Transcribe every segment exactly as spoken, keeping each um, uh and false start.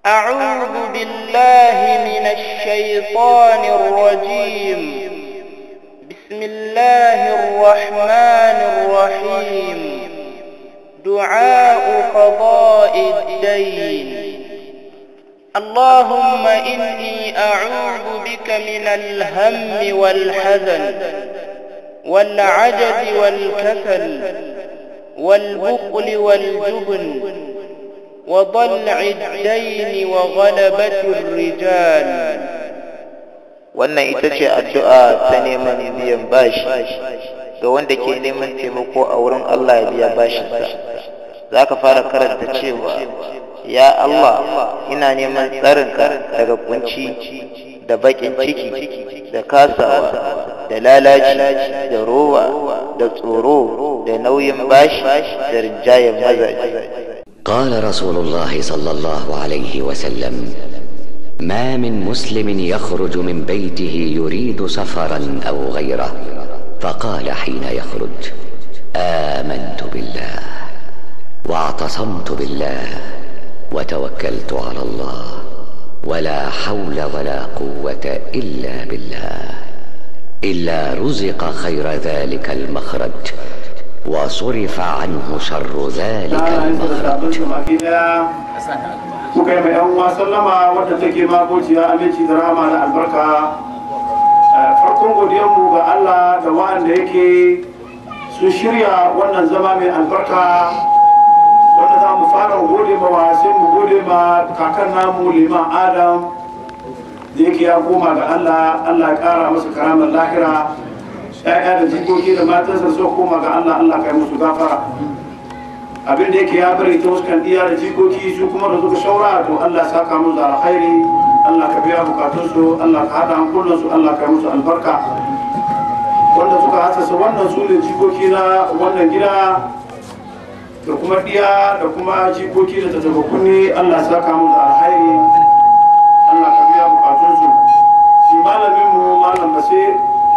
أعوذ بالله من الشيطان الرجيم. بسم الله الرحمن الرحيم. دعاء قضاء الدين. اللهم إني أعوذ بك من الهم والحزن والعجز والكسل والبخل والجبن وضلع الدين وغلبة الرجال. wannan ita ce addu'a ta neman biyan bashi ga wanda ke neman taimako a wurin Allah ya biya bashinsa. Za ka fara karanta cewa, ya Allah, ina neman tsarinka daga kunci da bakin ciki da kasawa da lalaci da rowa da tsoro da nauyin bashi da rinjayen mazaje. قال رسول الله صلى الله عليه وسلم: ما من مسلم يخرج من بيته يريد سفرا أو غيره فقال حين يخرج: آمنت بالله واعتصمت بالله وتوكلت على الله ولا حول ولا قوة إلا بالله إلا رزق خير ذلك المخرج وصرف عنه شر ذلك المخرج. muka yi mai yan uwa sallama wadda take magociya aminci da rama da albarka. Farkon godiyanmu ga Allah da wa'anda yake sun shirya wannan zama mai albarka wanda za mu fara gode ma sai mu gode ma kakan namu liman Adam da yake ya koma ga Allah. Allah ya kara masa karamar lahira. Ya'ya da jikoki da matansa so koma ga Allah, Allah kai musu gafara. Abin da yake ya bari ta waskan iya da jikoki su kuma da suka shaura, to Allah saka musu da alkhairi, Allah ka biya bukatunsu, Allah ka hada hankulansu, Allah kai musu albarka. Wanda suka hasasa wannan su ne jikoki na wannan gida da kuma diya da kuma jikoki da tattaba kunne, Allah saka musu da alkhairi, Allah ka biya bukatunsu. Shi malamin mu malam Basir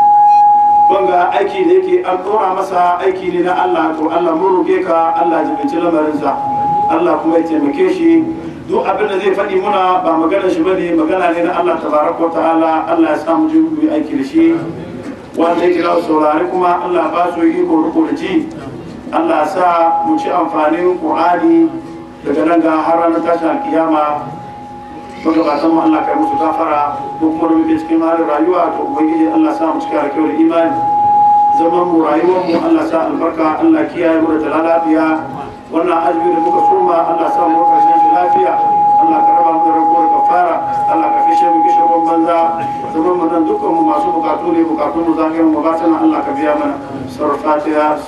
wanga aiki da yake an dora masa aiki ne na Allah, to Allah mun roke ka Allah jibinci lamarinsa, Allah kuma ya taimake shi. Duk abin da zai faɗi muna ba magana shi bane, magana ne na Allah tabaraka wa ta'ala. Allah ya samu ji mu aiki da shi, wanda yake da saurare kuma Allah ba su yi iko riko da ji. Allah sa mu ci amfanin Qur'ani daga nan ga har ranar tashin alkiyama. Magabatan mu Allah kai musu gafara, ko kuma rubuce cikin halin rayuwa, to ubangiji Allah sa mu cika da kyau da imani. Zaman mu rayuwar mu Allah sa albarka, Allah kiyaye mu da lafiya. Wannan azumi da muka soma Allah sa mu karshen shi lafiya. Allah ka raba mu da rabuwar kafara, Allah ka fishe mu kishirwan banza. Zaman mu nan dukkan mu masu bukatu ne, bukatun mu zahirin mu batana Allah ka biya mana. Surah Fatiha.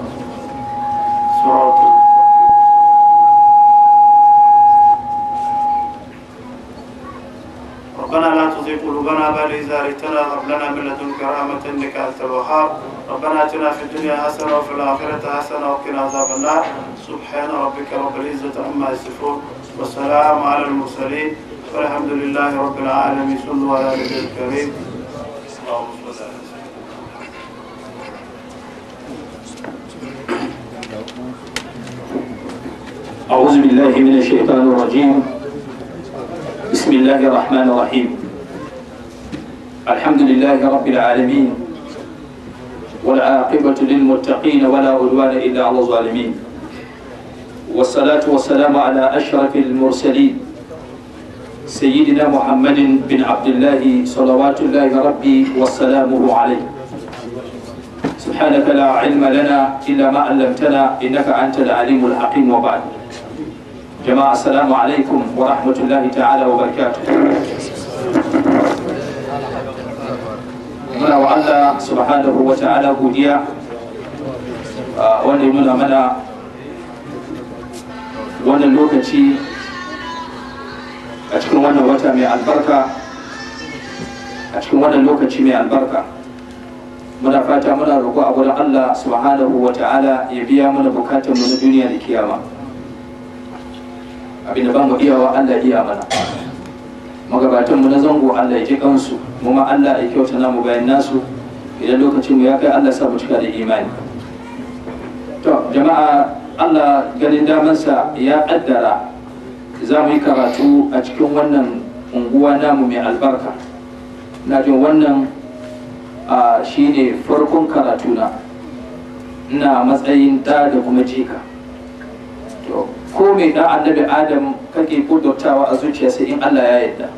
Surah ربنا لا تزغ قلوبنا بعد إذ هديتنا وهب لنا من لدنك رحمة إنك أنت الوهاب. ربنا آتنا في الدنيا حسنة وفي الآخرة حسنة وقنا عذاب النار. سبحان ربك رب العزة عما يصفون والسلام على المرسلين والحمد لله رب العالمين. صلوا على النبي الكريم. اللهم صل على سيدنا. أعوذ بالله من الشيطان الرجيم. بسم الله الرحمن الرحيم. الحمد لله رب العالمين والعاقبة للمتقين ولا عدوان إلا على الظالمين، والصلاة والسلام على أشرف المرسلين سيدنا محمد بن عبد الله صلوات الله ربي وسلامه عليه. سبحانك لا علم لنا إلا ما علمتنا إنك أنت العليم الحكيم. وبعد، جماعة السلام عليكم ورحمة الله تعالى وبركاته. muna wa Allah subhanahu wa ta'ala godiya wanda ya nuna mana wannan lokaci a cikin wannan wata mai albarka, a cikin wannan lokaci mai albarka. Muna fata muna roƙo a wurin Allah subhanahu wa ta'ala ya biya mana bukatunmu na duniya da kiyama. Abinda ba mu iyawa Allah iya mana. Magabatan mu na zango Allah ya ji kansu, mu ma Allah ya kyauta namu bayan nasu. Idan lokacin mu ya kai Allah sa mu cika da imani. To jama'a, Allah ganin damansa ya kaddara za mu yi karatu a cikin wannan unguwa namu mai albarka. Na jin wannan shi ne farkon karatuna, ina matsayin da da kuma jika. To ko mai da annabi Adam kake kudurtawa a zuciya sai in Allah ya yarda.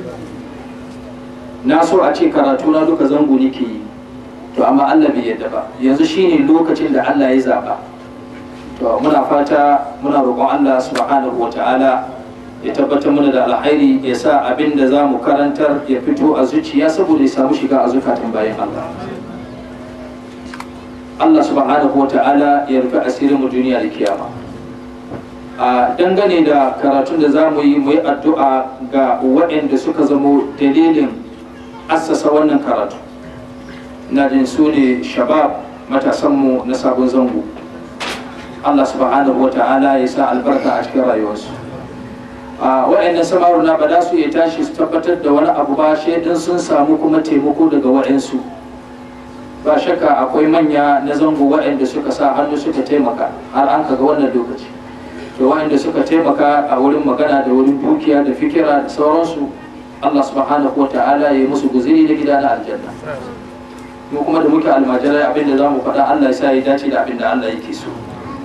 Na so a ce karatuna duka zango nake yi, to amma Allah bai yarda ba. Yanzu shine lokacin da Allah ya zaba. To muna fata muna roƙon Allah subhanahu wata'ala ya tabbatar mana da alkhairi, ya sa abin da za mu karantar ya fito a zuciya saboda ya samu shiga a zukatan bayan Allah. Allah subhanahu wata'ala ya rufe asirin mu duniya da kiyama. A dangane da karatun da za mu yi, mu yi addu'a ga waɗanda suka zamo dalilin assasa wannan karatu. Ina jin su ne shabab, matasanmu na sabon zango. Allah subhanahu wa ta'ala ya sa albarka a cikin rayuwarsu. A waɗannan samaruna ba za su iya tashi su tabbatar da wani abu ba shaidan sun samu kuma taimako daga waɗansu. Ba shakka akwai manya na zango waɗanda suka sa hannu suka taimaka har an kaga wannan lokaci. To waɗanda suka taimaka a wurin magana da wurin dukiya da fikira da sauransu, Allah subhanahu wa ta'ala ya yi musu guziri da gida na aljanna. Mu kuma da muke almajirai abinda za mu faɗa Allah ya sa ya dace da abinda Allah yake so.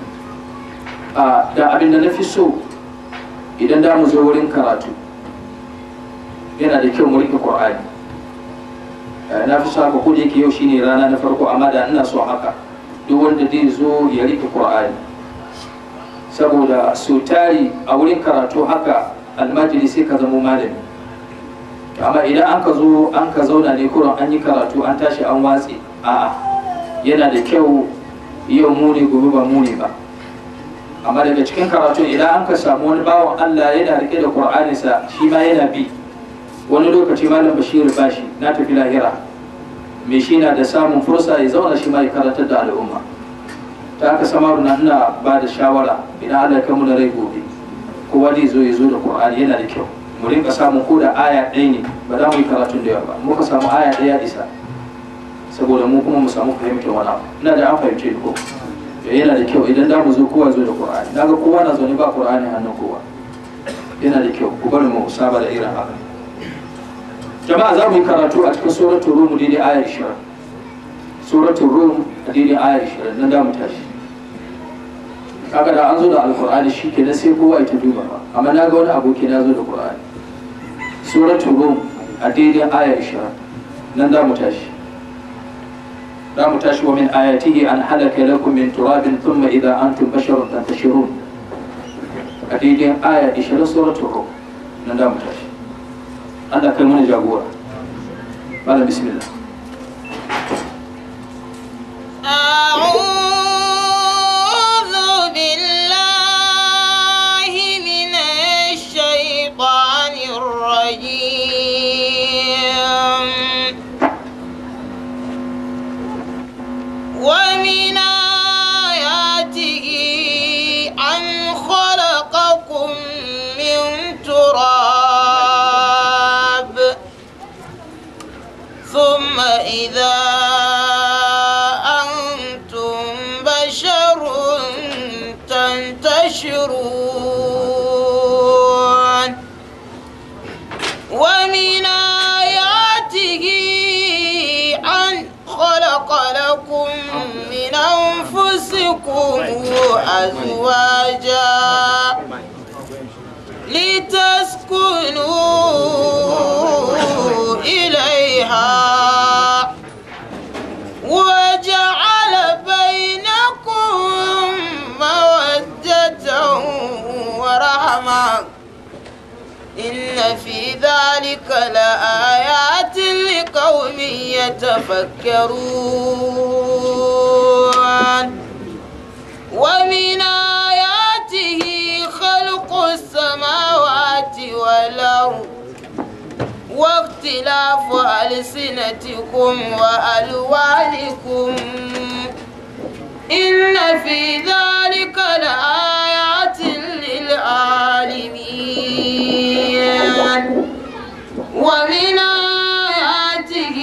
Da abin da na fi so idan da mu zo wurin karatu yana da kyau mu rike Qur'ani. Na fi so haka, ko da yake yau shine rana na farko, amma da ina so haka duk wanda zai zo ya rike Qur'ani, saboda so tari a wurin karatu haka almajiri sai ka zama malami. Amma idan an ka zo an ka zauna ne kuran an yi karatu an tashi an watse, a'a, yana da kyau yau mu ne gobe ba mu ne ba. Amma daga cikin karatu idan an ka samu wani bawan Allah yana rike da Qur'aninsa shi ma yana bi, wani lokaci malam Bashir bashi na tafi lahira, me shi na da samun fursa ya zauna shi ma ya karantar da al'umma. Ta haka samaru na ina ba da shawara, idan Allah ya kai mu da rai gobe kowa zai zo ya zo da Qur'ani, yana da kyau mu rinka samun ko da aya ɗaya ne, ba za mu yi karatun da yawa ba, muka samu aya ɗaya isa saboda mu kuma mu samu fahimtar wani abu. Ina da an fahimce ko yana da kyau idan da mu zo kowa zo da Qur'ani. Naga kowa na zaune ba Qur'ani hannun kowa, yana da kyau ku bari mu saba da irin haka. Jama'a za mu yi karatu a cikin suratul Rum daidai ayar ishirin. Suratul Rum daidai ayar ishirin nan da mu tashi. Kaga da an zo da Alqur'ani shikenan sai kowa ya ta duba ba, amma naga wani aboki na zo da Qur'ani. Suratul Rum a daidai ayar ishirin nan da mu tashi. لا متاش ومن آياته أن حلك لكم من تراب ثم إذا أنتم بشر تنتشرون. أديدين آية إشارة سورة الروم. لا متاش. أنا كلمة جابورة. قال بسم الله. أعوذ بالله من الشيطان الرجيم. ومن آياته أن خلقكم من تراب ثم إذا أنتم بشر تنتشرون. ومن آياته أن خلق لكم من أنفسكم أزواجا لتسكنوا إليها وجعل بينكم مودة ورحمة إن في ذلك لآيات لقوم يتفكرون. ومن آياته خلق السماوات والأرض واختلاف ألسنتكم وألوانكم إن في ذلك لآيات للعالمين. ومن آياته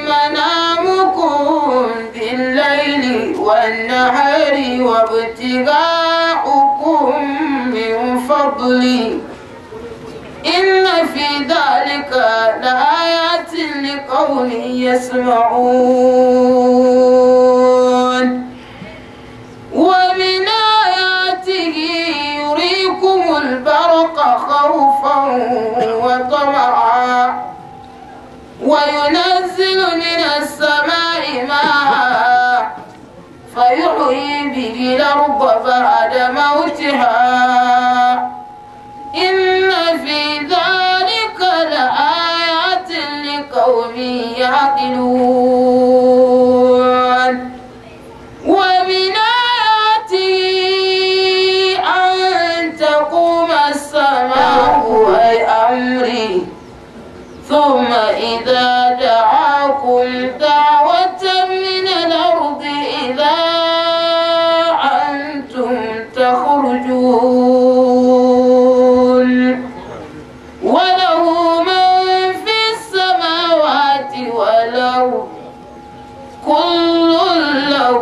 منامكم بالليل والنهار وابتغاؤكم من فضله إن في ذلك لآيات لقوم يسمعون ومن آياته يريكم البرق خوفا وطمعا وينزل من السماء ماء فيحيي به الأرض بعد موتها إن في ذلك لآيات لقوم يعقلون ومن آياته أن تقوم السماء بأمره ثم إذا دعاكم دعوة من الأرض إذا أنتم تخرجون وله من في السماوات والأرض كل له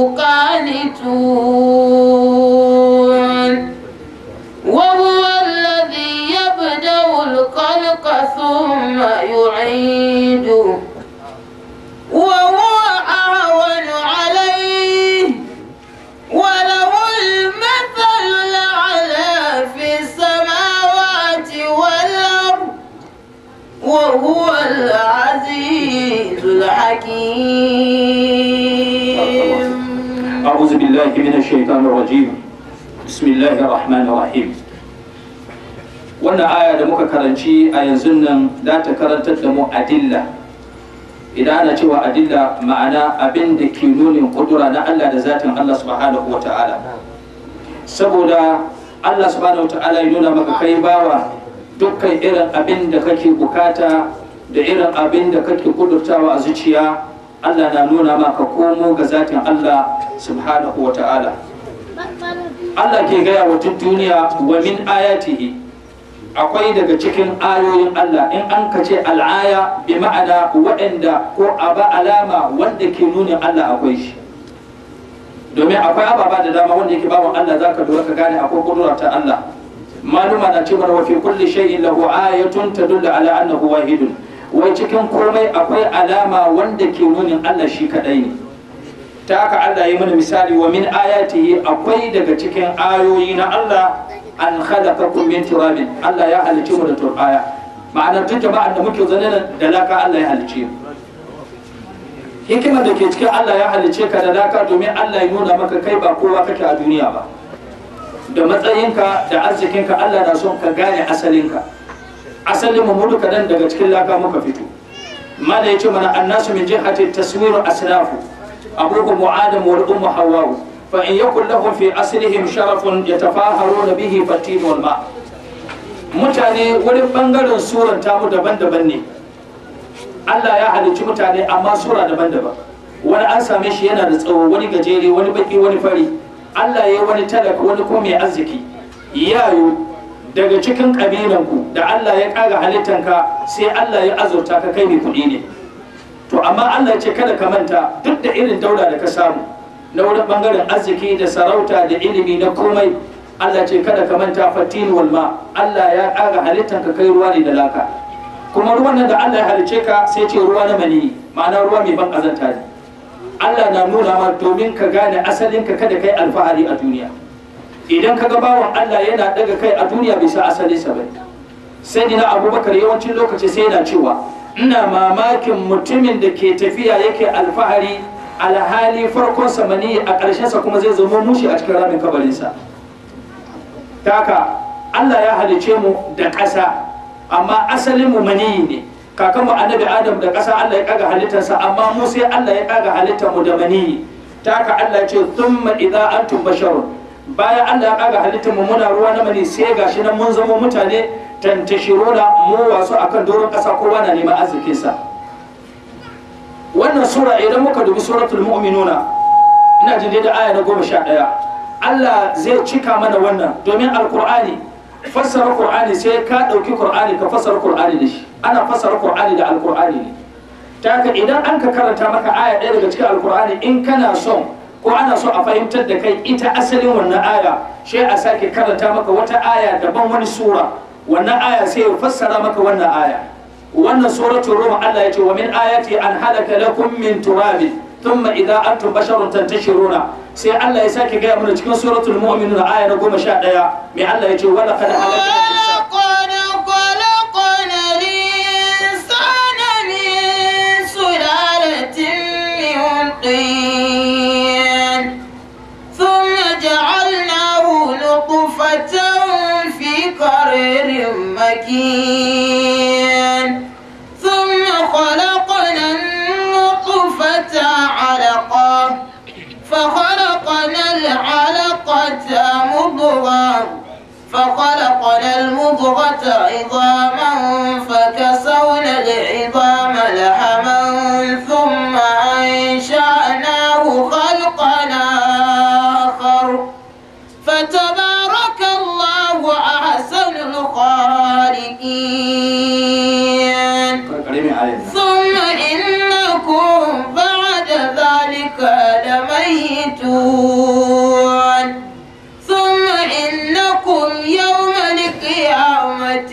قانتون وهو الذي يبدأ الخلق ثم يعيده وهو أهون عليه وله المثل الأعلى في السماوات والأرض وهو العزيز الحكيم. أعوذ بالله من الشيطان الرجيم. بسم الله الرحمن الرحيم. wannan aya da muka karanci a yanzu nan za ta karantar da mu adilla. Idan ana cewa adilla ma'ana abin da ke nunin kudura na Allah da zatin Allah subhanahu wa ta'ala. Saboda Allah subhanahu wa ta'ala ya nuna maka kai bawa dukkan irin abin da kake bukata da irin abin da kake kudurtawa a zuciya, Allah na nuna maka komo ga zatin Allah subhanahu wa ta'ala. Allah ke gaya wa duk duniya wa min ayatihi, akwai daga cikin ayoyin Allah. In an ka ce al'aya bi ma'ana waɗanda ko aba alama wanda ke nunin Allah akwai shi, domin akwai ababa da dama wanda yake bawan Allah zaka lura ka gane akwai kudura ta Allah. maluma na ce mana wa fi kulli shay'in lahu ayatun tadullu ala annahu wahidun, wai cikin komai akwai alama wanda ke nunin Allah shi kadai ne. Ta haka Allah ya mana misali wa min ayatihi, akwai daga cikin ayoyi na Allah an khalaqakum min turabin, Allah ya halice mu da turbaya. Ma'ana duk jama'an da muke zaune da laka Allah ya halice mu. Hikimar da ke cikin Allah ya halice ka da laka domin Allah ya nuna maka kai ba kowa kake a duniya ba, da matsayinka da arzikinka Allah na son ka gane asalinka. Asalin mu duka dan daga cikin laka muka fito. Mala yace mana annasu min jihati taswiru asnafu abuhum adam wal ummu hawwa fa in yakul lahum fi aslihim sharafun yatafaharuna bihi fatin wal ma. Mutane wurin bangaren suran tamu daban-daban ne. Allah ya halicci mutane amma sura daban-daban. Wani an same shi yana da tsawo, wani gajere, wani baki, wani fari. Allah ya yi wani talaka, wani kuma mai arziki. Yayo daga cikin kabilanku da Allah ya kaga halittanka sai Allah ya azurta ka kai mai kuɗi ne. To amma Allah ya ce kada ka manta duk da irin daula da ka samu na wurin bangaren arziki da sarauta da ilimi na komai, Allah ce kada ka manta fatin wal ma, Allah ya kaga halittanka kai ruwa ne da laka. Kuma ruwan nan da Allah ya halice ka sai ce ruwa na mani, ma'ana ruwa mai ban kazanta ne. Allah na nuna ma domin ka gane asalinka kada kai alfahari a duniya. Idan ka ga bawan Allah yana daga kai a duniya bisa asalinsa bai. Sai dina Abubakar yawancin lokaci sai yana cewa ina mamakin mutumin da ke tafiya yake alfahari alhali farkon samani a ƙarshensa kuma zai zama mushi a cikin ramin kabarinsa. Taka Allah ya halice mu da ƙasa, amma asalin mu maniyi ne. Kakanmu annabi Adam da ƙasa Allah ya kaga halittarsa, amma mu sai Allah ya kaga halittar mu da maniyi. Taka Allah ya ce thumma idza antum basharun, bayan Allah ya kaga halittar mu muna ruwa na mani sai gashi nan mun zama mutane tantashiruna mu wasu akan doron ƙasa kowa na neman arzikinsa. Wannan sura idan muka dubi suratul mu'minuna, ina jin da aya na goma sha ɗaya, Allah zai cika mana wannan domin alkur'ani fassara qur'ani sai ka ɗauki qur'ani ka fassara qur'ani da shi. Ana fassara qur'ani da alkur'ani ne. Ta haka idan an ka karanta maka aya ɗaya daga cikin alkur'ani, in kana son ko ana so a fahimtar da kai ita asalin wannan aya, sai a sake karanta maka wata aya daban, wani sura wannan aya sai ya fassara maka wannan aya. wannan suratul rum Allah ya ce wa min ayati an halaka lakum min turabin thumma idza antum basharun tantashiruna. sai Allah ya sake gaya mana cikin suratul mu'minun aya na goma sha ɗaya mai Allah ya ce wala qad مكين ثم خلقنا النطفة علقة فخلقنا العلقة مضغة فخلقنا المضغة عظاما فكسونا العظام لحما ثم أنشأناه خلقا آخر فتبارك الله أحسن الخالقين ثم إنكم بعد ذلك لميتون ثم إنكم يوم القيامة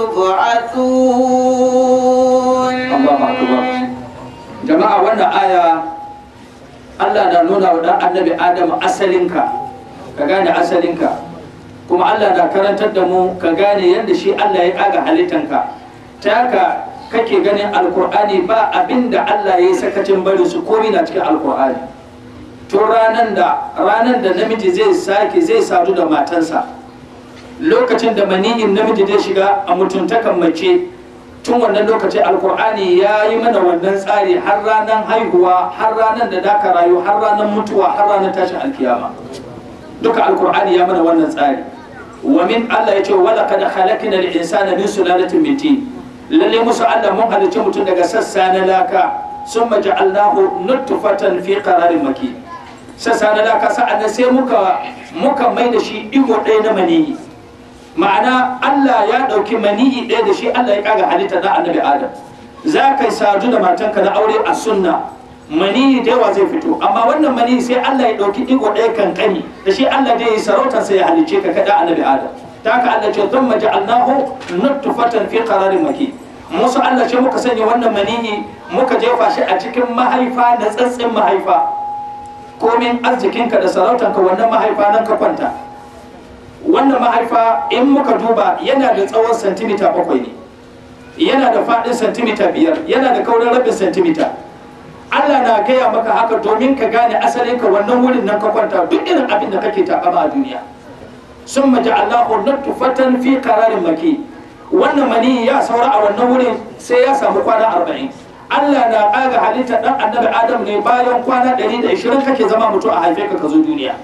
تبعثون. الله أكبر. جماعة وانا آية الله نونا ودا النبي آدم أسلنك كغاني أسلنك kuma Allah na karantar da mu ka gane yadda shi Allah ya kaga halittanka ta haka kake ganin alkur'ani ba abinda Allah ya yi sakacin bari su komai na cikin alkur'ani. tun ranar da ranar da namiji zai sake zai sadu da matansa, lokacin da maniyin namiji zai shiga a mutuntakan mace, tun wannan lokacin alkur'ani ya yi mana wannan tsari har ranar haihuwa, har ranar da daka rayu, har ranar mutuwa, har ranar tashin alkiyama. duka alkur'ani ya mana wannan tsari. wa min Allah ya ce wala kad khalaqna al-insana min sulalatin min tin, lalle musu Allah mun halicci mutum daga sassa na laka, summa ja'alnahu nutfatan fi qararin makin. sassa na laka sa'annan sai muka muka mai da shi digo ɗaya na maniyi. ma'ana Allah ya ɗauki maniyi ɗaya da shi Allah ya kaga halitta na annabi Adam. za ka sadu da matanka na aure a sunna, maniyi da yawa zai fito, amma wannan maniyi sai Allah ya ɗauki ɗigo ɗaya kankani da shi Allah zai yi sarautar sai ya halicce ka kada annabi Adam. ta haka Allah ce thumma ja'alnahu nutfatan fi qararin makin. musu Allah ce muka sanya wannan maniyi muka jefa shi a cikin mahaifa da tsatsin mahaifa. komin arzikinka da sarautanka wannan mahaifa nan ka kwanta. wannan mahaifa in muka duba yana da tsawon santimita bakwai ne, yana da faɗin santimita biyar, yana da kaurin rabin santimita. Allah na gaya maka haka domin ka gane asalin ka wannan wurin nan ka kwanta duk irin abin da kake takama a duniya. summa ja'alnahu nutfatan fi qararin makin. wannan mani ya saura a wannan wurin sai ya samu kwana arba'in. Allah na ƙaga halitta dan annabi Adam ne bayan kwana ɗari da ashirin kake zama mutu a haife ka ka zo duniya.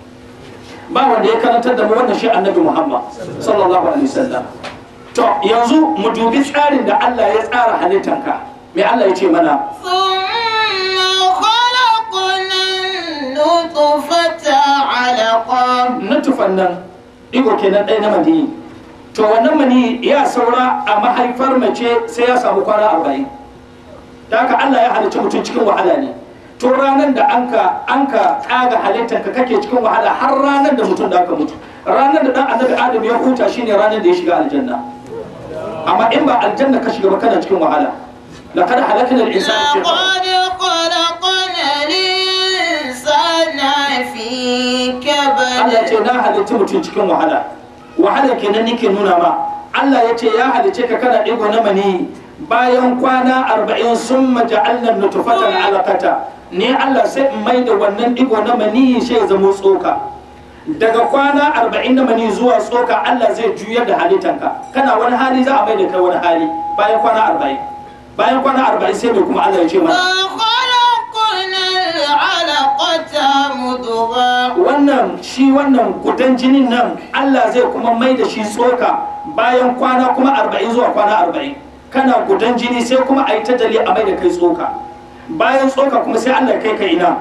ba wanda ya karantar da mu wannan shi annabi Muhammad sallallahu alaihi wasallam. to yanzu mu dubi tsarin da Allah ya tsara halittanka. me Allah ya ce mana? nutfan nan digo kenan ɗaya na maniyi. to wannan maniyi ya saura a mahaifar mace sai ya samu kwana arba'in. da haka Allah ya halicci mutum cikin wahala ne. to ranar da anka anka kaga halittar ka kake cikin wahala har ranar da mutum da aka mutu. ranar da dan annabi Adam ya huta shine ranar da ya shiga aljanna. amma in ba aljanna ka shiga ba kana cikin wahala. laqad halakna al-insana fi Allah ce na halitta mutum cikin wahala. wahala kenan nake nuna ma. Allah ya ce ya halice ka kana digo na mani, bayan kwana arba'in summa ja'alna nutfatan alaqata. ne Allah sai in mai da wannan digo na mani sai ya zama tsoka. daga kwana arba'in na mani zuwa tsoka Allah zai juyar da halittanka. kana wani hali za a mai da kai wani hali bayan kwana arba'in. bayan kwana arba'in sai mai kuma Allah ya ce mana wannan shi wannan gudan jinin nan Allah zai kuma mai da shi tsoka bayan kwana kuma arba'in zuwa kwana arba'in. kana gudan jini sai kuma a yi ta dali a mai da kai tsoka. bayan tsoka kuma sai Allah kai ka ina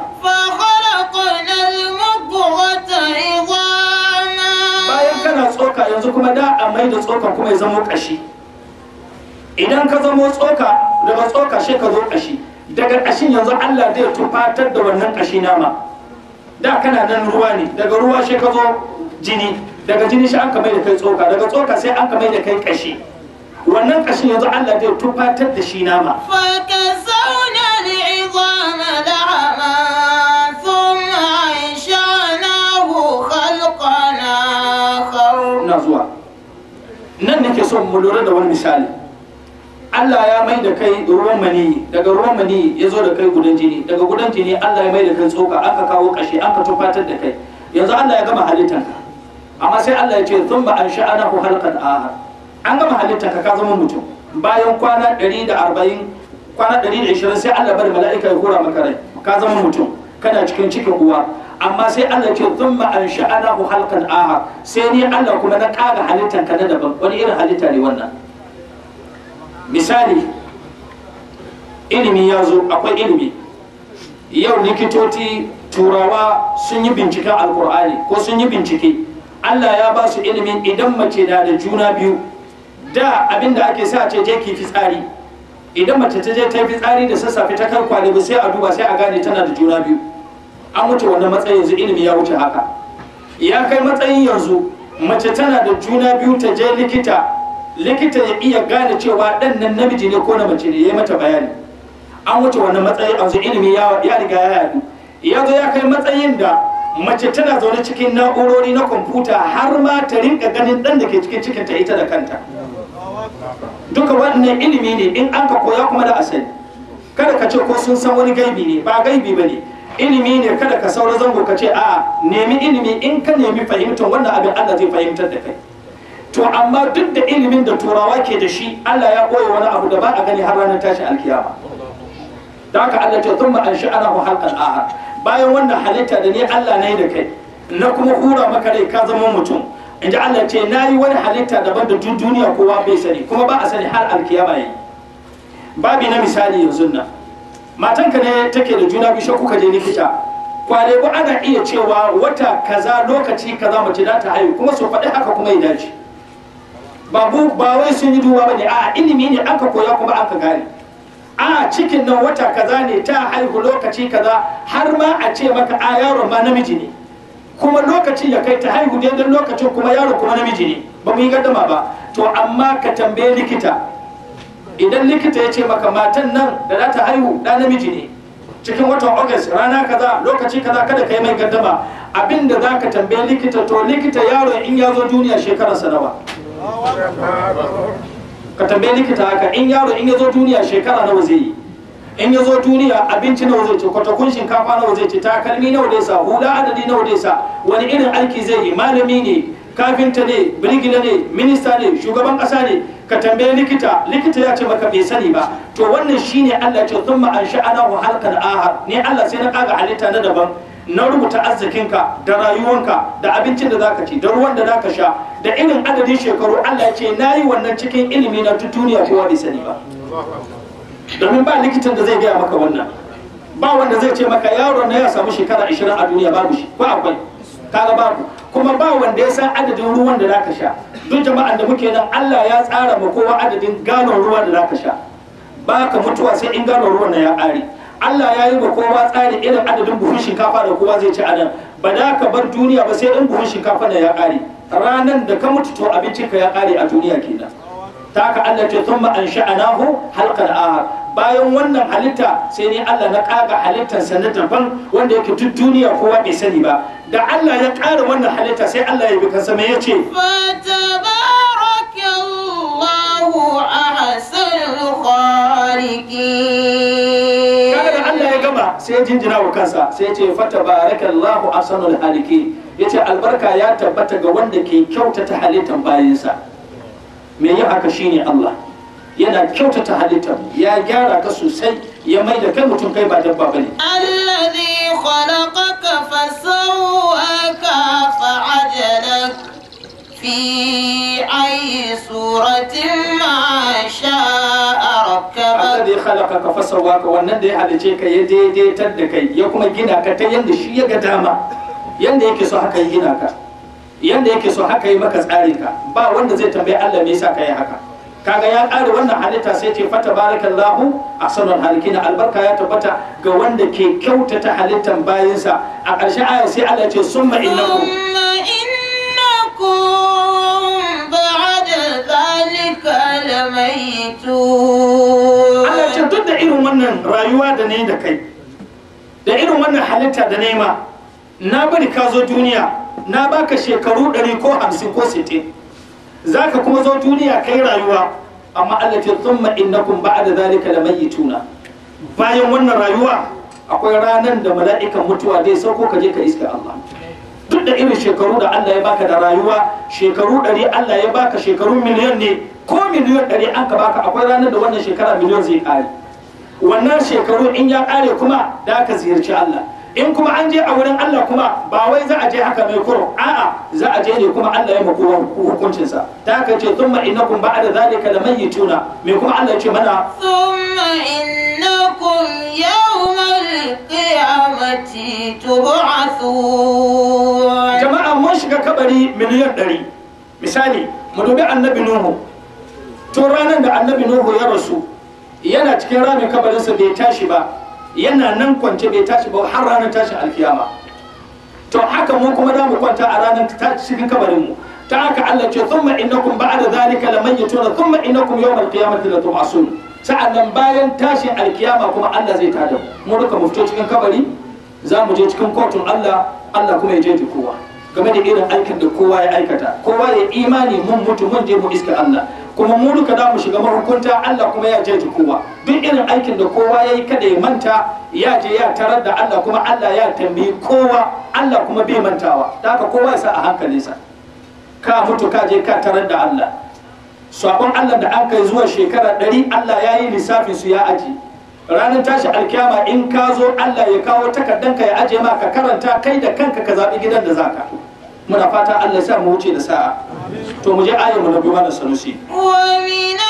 bayan kana tsoka yanzu kuma da a mai da tsoka kuma ya zama kashi. idan ka zama tsoka daga tsoka sai ka zo kashi. daga kashin yanzu Allah zai tufatar da wannan kashi nama. da kana nan ruwa ne, daga ruwa sai ka zo jini, daga jini shi an ka mai da kai tsoka, daga tsoka sai an ka mai da kai kashi. wannan kashin yanzu Allah zai tufatar da shi nama. فكسونا العظام لحما ثم أنشأناه خلقا آخر. Ina zuwa. Nan nake son mu lura da wani misali. Allah ya mai da kai ruwan mani, daga ruwan mani ya zo da kai gudan jini, daga gudan jini Allah ya mai da kai tsoka, aka kawo kashi, aka tufatar da kai. Yanzu Allah ya gama halittanka. Amma sai Allah ya ce thumma ansha'nahu khalqan akhar. An gama halittanka ka zama mutum. Bayan kwana ɗari da arba'in, kwana ɗari da ishirin sai Allah bari mala'ika ya hura maka rai. Ka zama mutum. Kana cikin cikin uwa. Amma sai Allah ce thumma ansha'nahu khalqan akhar. Sai ni Allah kuma na ƙara halittanka na daban. Wani irin halitta ne wannan? Misali, ilimi ya zo, akwai ilimi. Yau likitoci turawa sun yi binciken alkur'ani ko sun yi bincike. Allah ya ba su ilimin idan mace na da juna biyu, da abinda ake sa ce je ki fitsari. Idan mace ta je ta yi fitsari da sassafe ta kan kwale ba sai a duba sai a gane tana da juna biyu. An wuce wannan matsayin, yanzu ilimi ya wuce haka. Ya kai matsayin yanzu mace tana da juna biyu ta je likita, likita ya iya gane cewa ɗan nan namiji ne ko na mace ne, ya yi mata bayani. An wuce wannan matsayin, yanzu ilimi ya riga ya yadu. Ya zo ya kai matsayin da mace tana zaune cikin na'urori na kwamfuta har ma ta rinka ganin ɗan da ke cikin cikinta ita da kanta. Duka wannan ilimi ne in an ka koya kuma da asali. Kada ka ce ko sun san wani gaibi ne, ba gaibi ba ne. Ilimi ne, kada ka saura zango ka ce a nemi ilimi, in ka nemi fahimtar wannan abin Allah zai fahimtar da kai. To amma duk da ilimin da turawa ke da shi, Allah ya koya wani abu da ba a gani har ranar tashin alkiyama. Da haka Allah ce thumma ansha'nahu khalqan akhar. Bayan wannan halitta da ni Allah nayi da kai, na kuma hura maka rai ka zama mutum. Inji Allah ce nayi wani halitta daban da duk duniya kowa bai sani, kuma ba a sani har alkiyama yayi. Babi na misali yanzu nan. Matanka ne take da juna biyu, kuka je likita. Kwale ba ana iya cewa wata kaza lokaci kaza mace za ta haihu, kuma su faɗi haka kuma ya dace. Babu ba wai sun yi duba bane, a ilimi ne aka koya kuma aka gane. A cikin nan wata kaza ne ta haihu lokaci kaza, har ma a ce maka a yaron ma namiji ne, kuma lokaci ya kai ta haihu daidai lokacin kuma yaro kuma namiji ne, ba mu yi gaddama ba. To amma ka tambaye likita, idan likita ya ce maka matan nan da za ta haihu ɗa namiji ne cikin watan August rana kaza lokaci kaza, kada ka yi mai gaddama. Abinda za ka tambaye likita, to likita yaro in ya zo duniya shekararsa nawa? Ka tambaye likita haka, in yaro in ya zo duniya shekara nawa zai yi, in ya zo duniya abinci nawa zai ci, kwatakun shinkafa nawa zai ci, takalmi nawa zai sa, hula adadi nawa zai sa, wani irin aiki zai yi, malami ne, kafinta ne, birgila ne, minista ne, shugaban kasa ne. Ka tambaye likita, likita ya ce maka bai sani ba. To wannan shine Allah ce thumma ansha'nahu halqan ahar. Ne Allah sai na kaga halitta na daban, na rubuta arzikinka da rayuwanka da abincin da zaka ci da ruwan da zaka sha da irin adadin shekaru. Allah ya ce nayi wannan cikin ilimi na duniya kowa bai sani ba. Domin ba likitan da zai gaya maka wannan, ba wanda zai ce maka yaron na ya samu shekara ashirin a duniya, babu shi, ba akwai, kaga babu. Kuma ba wanda ya san adadin ruwan da zaka sha. Duk jama'an da muke nan Allah ya tsara ma kowa adadin ganon ruwa da zaka sha. Ba ka mutuwa sai in ganon ruwan na ya ƙare. Allah ya yi wa kowa tsari irin adadin buhun shinkafa da kowa zai ci a nan. Ba da ka bar duniya ba sai in buhun shinkafa na ya ƙare. Ranan da ka mutu to abincinka ya ƙare a duniya kenan. Ta haka Allah ce thumma ansha'nahu halqan ahar. Bayan wannan halitta sai ne Allah na ƙaga halittarsa na daban wanda yake duk duniya kowa bai sani ba. Da Allah ya ƙara wannan halitta sai Allah ya bi kansa mai yace fatabarakallahu ahsanul khaliqin. Kaga da Allah ya gama sai ya jinjina wa kansa sai ya ce fatabarakallahu ahsanul khaliqin. Yace albarka ya tabbata ga wanda ke kyautata halittar bayinsa. Me yin haka shine Allah. Yana kyautata halittar, ya gyara ka sosai, ya mai da kai mutum, kai ba dabba bane. Alladhi khalaqaka fasawwaka fa'adalak fi ayyi suratin ma sha'a rakkabak. Alladhi khalaqaka fasawwaka, wannan da ya halice ka ya daidaitar da kai, ya kuma gina ka ta yanda shi ya ga dama, yanda yake so haka ya gina ka, yanda yake so haka yi maka tsarin ka. Ba wanda zai tambaye Allah me yasa ka yi haka. Kaga ya ƙara wannan halitta sai ce fata barakallahu ahsanul halikin. Albarka ya tabbata ga wanda ke kyautata halittan bayinsa. A ƙarshen aya sai Allah ce summa innakum innakum لميتون Allah ce duk da irin wannan rayuwa da ne da kai da irin wannan halitta da nema na bari ka zo duniya na baka shekaru ɗari ko hamsin ko sittin zaka kuma zo duniya kai rayuwa amma Allah ce thumma innakum ba'da zalika lamayituna bayan wannan rayuwa akwai ranar da mala'ikan mutuwa zai sauko ka je ka iska Allah duk da irin shekaru da Allah ya baka da rayuwa shekaru ɗari Allah ya baka shekaru miliyan ne ko miliyan ɗari an ka baka akwai ranar da wannan shekara miliyan zai ƙare wannan shekaru in ya ƙare kuma da ka ziyarci Allah in kuma an je a wurin Allah kuma ba wai za a je haka mai kuro a'a za a je ne kuma Allah ya mako hukuncinsa ta haka ce thumma innakum ba'da zalika lamayituna me kuma Allah ya ce mana thumma innakum yawmal qiyamati tub'athun jama'a mun shiga kabari miliyan ɗari misali mu dubi annabi Nuhu tun ranar da annabi Nuhu ya rasu yana cikin ramin kabarinsa bai tashi ba yana nan kwance bai tashi ba har ranar tashin alkiyama to haka mu kuma da mu kwanta a ranar cikin kabarin mu ta haka Allah ce thumma innakum ba'da zalika lamayituna thumma innakum yawmal qiyamati latub'asun sa'annan bayan tashin alkiyama kuma Allah zai tada mu duka mu fito cikin kabari za mu je cikin kotun Allah Allah kuma ya je kowa game da irin aikin da kowa ya aikata kowa ya imani mun mutu mun je mu iska Allah kuma mu duka da mu shiga mahukunta Allah kuma ya je kowa duk irin aikin da kowa ya yi kada ya manta ya je ya tarar da Allah kuma Allah ya tambayi kowa Allah kuma bai mantawa da haka kowa ya sa a hankalinsa ka mutu ka je ka tarar da Allah sabon Allah da an kai zuwa shekara ɗari Allah ya yi lissafin su ya aji ranar tashi alkiyama in ka zo Allah ya kawo takardanka ya aje ma ka karanta kai da kanka ka zaɓi gidan da zaka muna fata Allah ya sa mu wuce da sa'a to mu je ayar mu na biyu mana sanusi wa min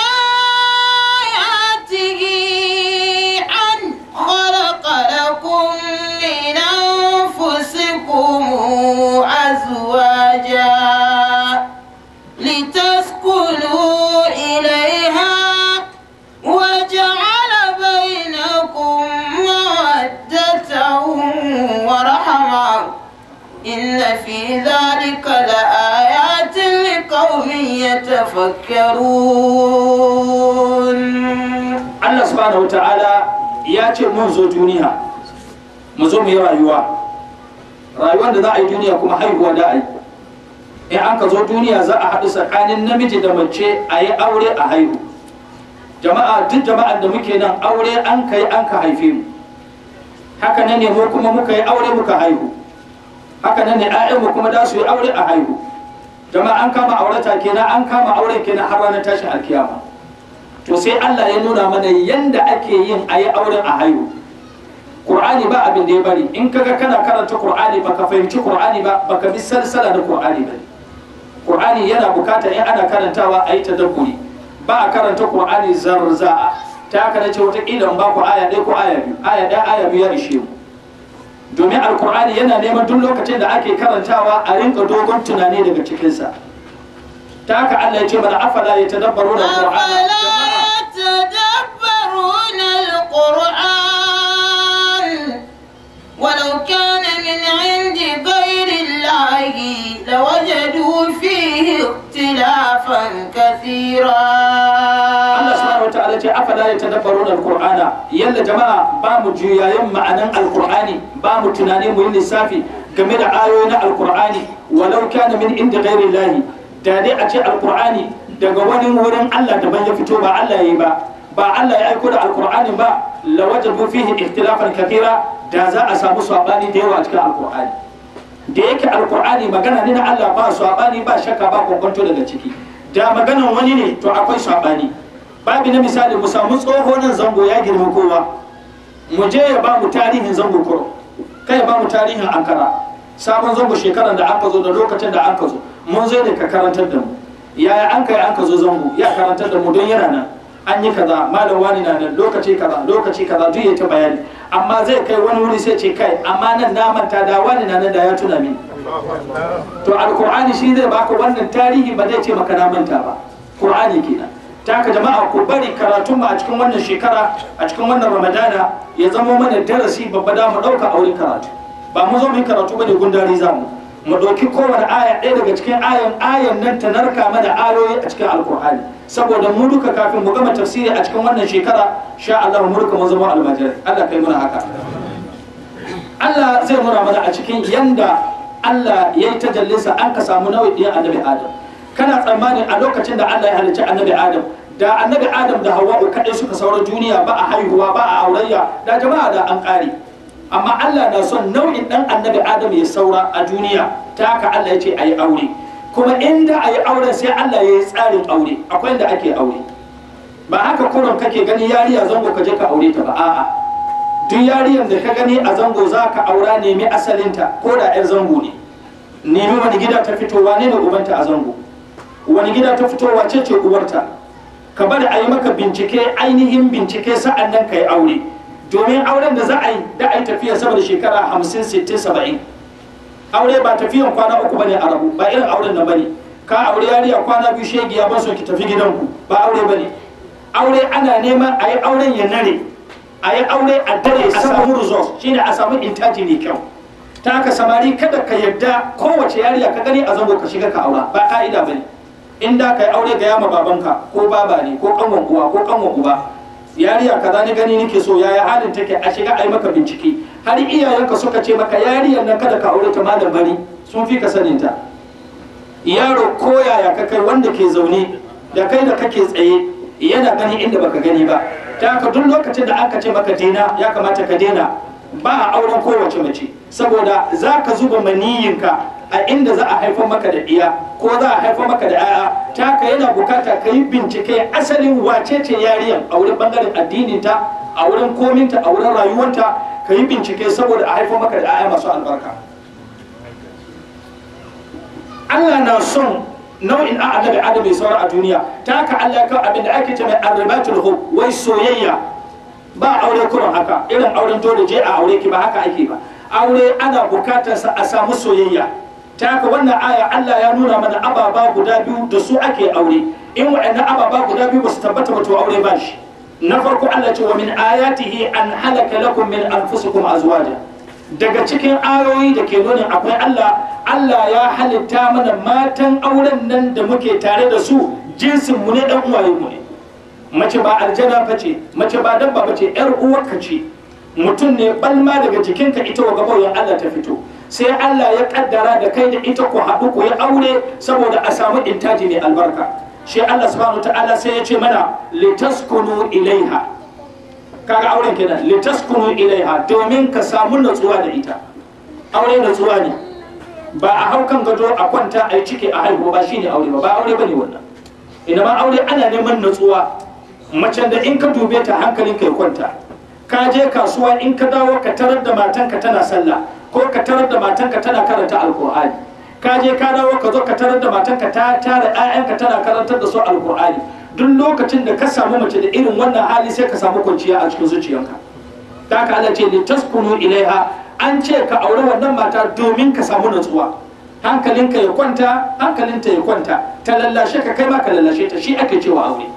ayatihi an khalaqa lakum min anfusikum azwaja litaskunu ilayha wa ja'ala bainakum mawaddatan wa rahmah إن في ذلك لآيات لقوم يتفكرون Allah subhanahu wataala ya ce mun zo duniya mu zo mu yi rayuwa rayuwar da za a yi duniya kuma haihuwa da a yi in an ka zo duniya za a haɗu tsakanin namiji da mace a yi aure a haihu jama'a duk jama'ar da muke nan aure an kai an ka haife mu haka nan ne mu kuma muka yi aure muka haihu haka nan ne ƴaƴanmu kuma da su yi aure a haihu jama'a an kama aurata kenan an kama aure kenan har ranar tashin alkiyama to sai Allah ya nuna mana yanda ake yin a yi auren a haihu Qur'ani ba abin da ya bari in kaga kana karanta Qur'ani baka fahimci Qur'ani ba baka bi salsala da Qur'ani ba Qur'ani yana bukatar in ana karantawa a yi tadabburi ba a karanta Qur'ani zarza'a ta haka nace wata kila ba ku aya ɗaya ko aya biyu aya ɗaya aya biyu ya ishe mu domin alkur'ani yana neman duk lokacin da ake karantawa a rinka dogon tunani daga cikinsa ta haka Allah ya ce mana afala ya tadabbaru na القرآن ولو كان من عند غير الله لوجدوا فيه اختلافا كثيرا Allah subhanahu wa ta'ala ce afala yatadabbaruna alqur'ana yalla jama'a ba mu juyayen ma'anan alqur'ani ba mu tunani mu yi lissafi game da ayoyi na alqur'ani walau kana min inda ghairi llahi da dai a ce alqur'ani daga wani wurin Allah daban ya fito ba Allah yayi ba ba Allah ya aiko da alqur'ani ba lawajadu fihi ikhtilafan kathira da za a samu sabani da yawa a cikin alqur'ani da yake alqur'ani magana ne na Allah ba sabani ba shakka ba kokonto daga ciki da maganan wani ne to akwai sabani babu na misali mu samu tsoho nan zango ya girma kowa mu je ya ba mu tarihin zango kuro kai ya ba mu tarihin ankara sabon zango shekaran da aka zo da lokacin da aka zo mun zo da ka karantar da mu yaya an kai an ka zo zango ya karantar da mu don yana nan an yi kaza malam wani na nan lokaci kaza lokaci kaza duk ya ta bayani amma zai kai wani wuri sai ce kai amma nan na manta da wani na nan da ya tuna mini to alqur'ani shi zai baka wannan tarihi ba zai ce maka na manta ba qur'ani kenan ta haka jama'a ku bari karatun mu a cikin wannan shekara a cikin wannan ramadana ya zama mana darasi babba da mu dauka a wurin karatu ba mu zo mu yi karatu bane gundari za mu mu ɗauki kowane aya ɗaya daga cikin ayan ayan nan ta narka mana ayoyi a cikin alkur'ani saboda mu duka kafin mu gama tafsiri a cikin wannan shekara sha Allah mu duka mu zama almajirai. Allah kai muna haka. Allah zai nuna mana a cikin yanda Allah ya yi tajallinsa an ka samu nau'in ɗiyan annabi Adam. Kana tsammanin a lokacin da Allah ya halicci annabi Adam da annabi Adam da Hawwa'u kaɗai suka saura duniya ba a haihuwa ba a aurayya da jama'a da an ƙare. Amma Allah na son nau'in ɗan annabi Adam ya saura a duniya ta haka Allah ya ce a yi aure. Kuma inda a yi auren sai Allah ya yi tsarin aure akwai inda ake aure. Ba haka kurum kake gani yariya zango ka je ka aure ta ba a'a. Duk yariyar da ka gani a zango za ka aura nemi asalinta ko da 'yar zango ne. Nemi wani gida ta fito wane ne ubanta a zango. Wani gida ta fito wace ce uwarta. Ka bari a yi maka bincike ainihin bincike sa'an nan ka yi aure. Domin auren da za a yi da a yi tafiya sama da shekara hamsin sittin saba'in. Aure ba tafiyan kwana uku bane a rabu ba irin auren nan bane. Ka aure yariya kwana biyu shegiya ban so ki tafi gidanku ba aure bane. Aure ana neman a yi auren ya nare. A yi aure a dare a samu result shine a samu intaji mai kyau. Ta haka samari kada ka yadda kowace yariya ka gani a zango ka shiga ka aura ba ka'ida bane. In da ka yi aure ga yama babanka ko baba ne ko kanwan uwa ko kanwan uba. Yariya kaza ni gani nake so yaya halin take a shiga a yi maka bincike. Har iyayenka suka ce maka yariyar nan kada ka aure ta malam bari sun fi ka sanin ta. Yaro ko yaya ka kai wanda ke zaune da kai da kake tsaye yana gani inda baka gani ba. Ta haka duk lokacin da aka ce maka dena ya kamata ka dena ba a auren kowace mace saboda za ka zuba maniyinka a inda za a haifar maka da iya ko za a haifar maka da yaya ta haka yana bukata ka yi bincike asalin wace ce yariyan a wurin bangaren addininta a wurin kominta a wurin rayuwanta ka yi bincike saboda a haifar maka da yaya masu albarka. Allah na son nau'in a annabi Adam bai saura a duniya ta haka Allah ya kawo abin da ake ce mai arribatul hub wai soyayya ba aure kuran haka irin auren dole je a aure ki ba haka ake ba aure ana bukatar sa a samu soyayya ta haka wannan aya Allah ya nuna mana ababa guda biyu da su ake aure in wa'annan ababa guda biyu ba su tabbata ba to aure ba shi. Na farko Allah ce wa min ayatihi an halaka lakum min anfusikum azwaja daga cikin ayoyi da ke nuna akwai Allah Allah ya halitta mana matan auren nan da muke tare da su jinsin mu ne dan uwaye mu ne. Mace ba aljana ba ce mace ba dabba ba ce yar uwarka ce mutum ne balma daga jikinka ita wa gabawan Allah ta fito sai Allah ya kaddara da kai da ita ku haɗu ku yi aure saboda a samu intaji mai albarka. Shi Allah subhanahu ta'ala sai ya ce mana litaskunu ilaiha kaga auren kenan litaskunu ilaiha domin ka samu natsuwa da ita. Aure natsuwa ne ba a hau kan gado a kwanta a yi ciki a haihu ba shine aure ba ba aure bane wannan. Ina ma aure ana neman natsuwa macen da in ka dube ta hankalin ka ya kwanta ka je kasuwa in ka dawo ka tarar da matanka tana sallah ko ka tarar da matanka tana karanta alkur'ani ka je ka dawo ka zo ka tarar da matanka ta tara ƴaƴanka tana karantar da su alkur'ani duk lokacin da ka samu mace da irin wannan hali sai ka samu kwanciya a cikin zuciyanka. Da haka Allah ce li taskunu ilaiha an ce ka aure wannan mata domin ka samu natsuwa hankalinka ya kwanta hankalinta ya kwanta ta lallashe ka kai ma ka lallashe ta shi ake cewa aure.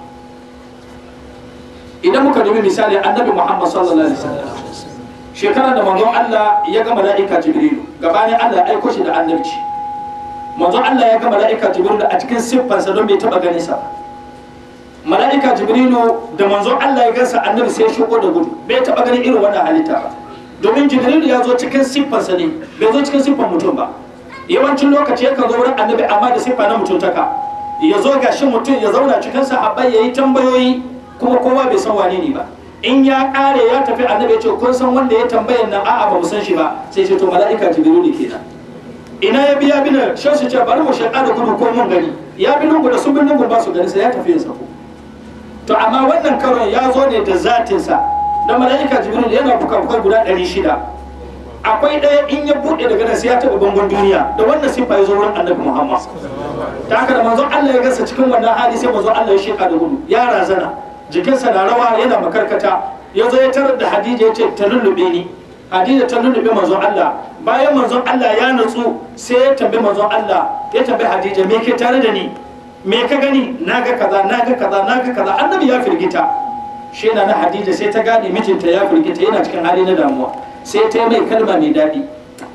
Idan muka dubi misali annabi Muhammad sallallahu alaihi wasallam shekarar da manzon Allah ya ga mala'ika Jibrilu gabanin Allah ya aiko shi da annabci manzon Allah ya ga mala'ika Jibrilu a cikin siffarsa don bai taba ganin sa mala'ika Jibrilu da manzon Allah ya gansa annabi sai ya shigo da gudu bai taba ganin irin wannan halitta ba domin Jibrilu ya zo cikin siffarsa ne bai zo cikin siffar mutum ba yawancin lokaci yakan zo wurin annabi amma da siffa na mutuntaka ya zo gashin mutum ya zauna cikin sahabbai yayi tambayoyi kuma kowa bai san wane ne ba in ya kare ya tafi annabi ya ce kun san wanda ya tambayan nan a'a ba mu san shi ba sai ce to mala'ika Jibrilu kenan. Ina ya biya bina shan su ce bari mu shaƙa da gudu ko mun gani ya bi lungu da sun bi lungu ba su gani sai ya tafi ya sako. To amma wannan karon ya zo ne da zatinsa da mala'ika Jibrilu yana bukakukai guda ɗari shida akwai ɗaya in ya buɗe daga nan sai ya taɓa bangon duniya da wannan sifa ya zo wurin annabi Muhammad. Ta haka da manzon Allah ya gasa cikin wannan hali sai manzon Allah ya shaƙa da gudu ya razana jikinsa na rawa yana makarkata ya zo ya tarar da Hadija ya ce ta lullube ni Hadija ta lullube manzon Allah bayan manzon Allah ya nutsu sai ya tambayi manzon Allah ya tambayi Hadija me ke tare da ni me ka gani naga kaza naga kaza naga kaza annabi ya firgita shi na na Hadija sai ta gane mijinta ya firgita yana cikin hali na damuwa sai ta yi mai kalma mai daɗi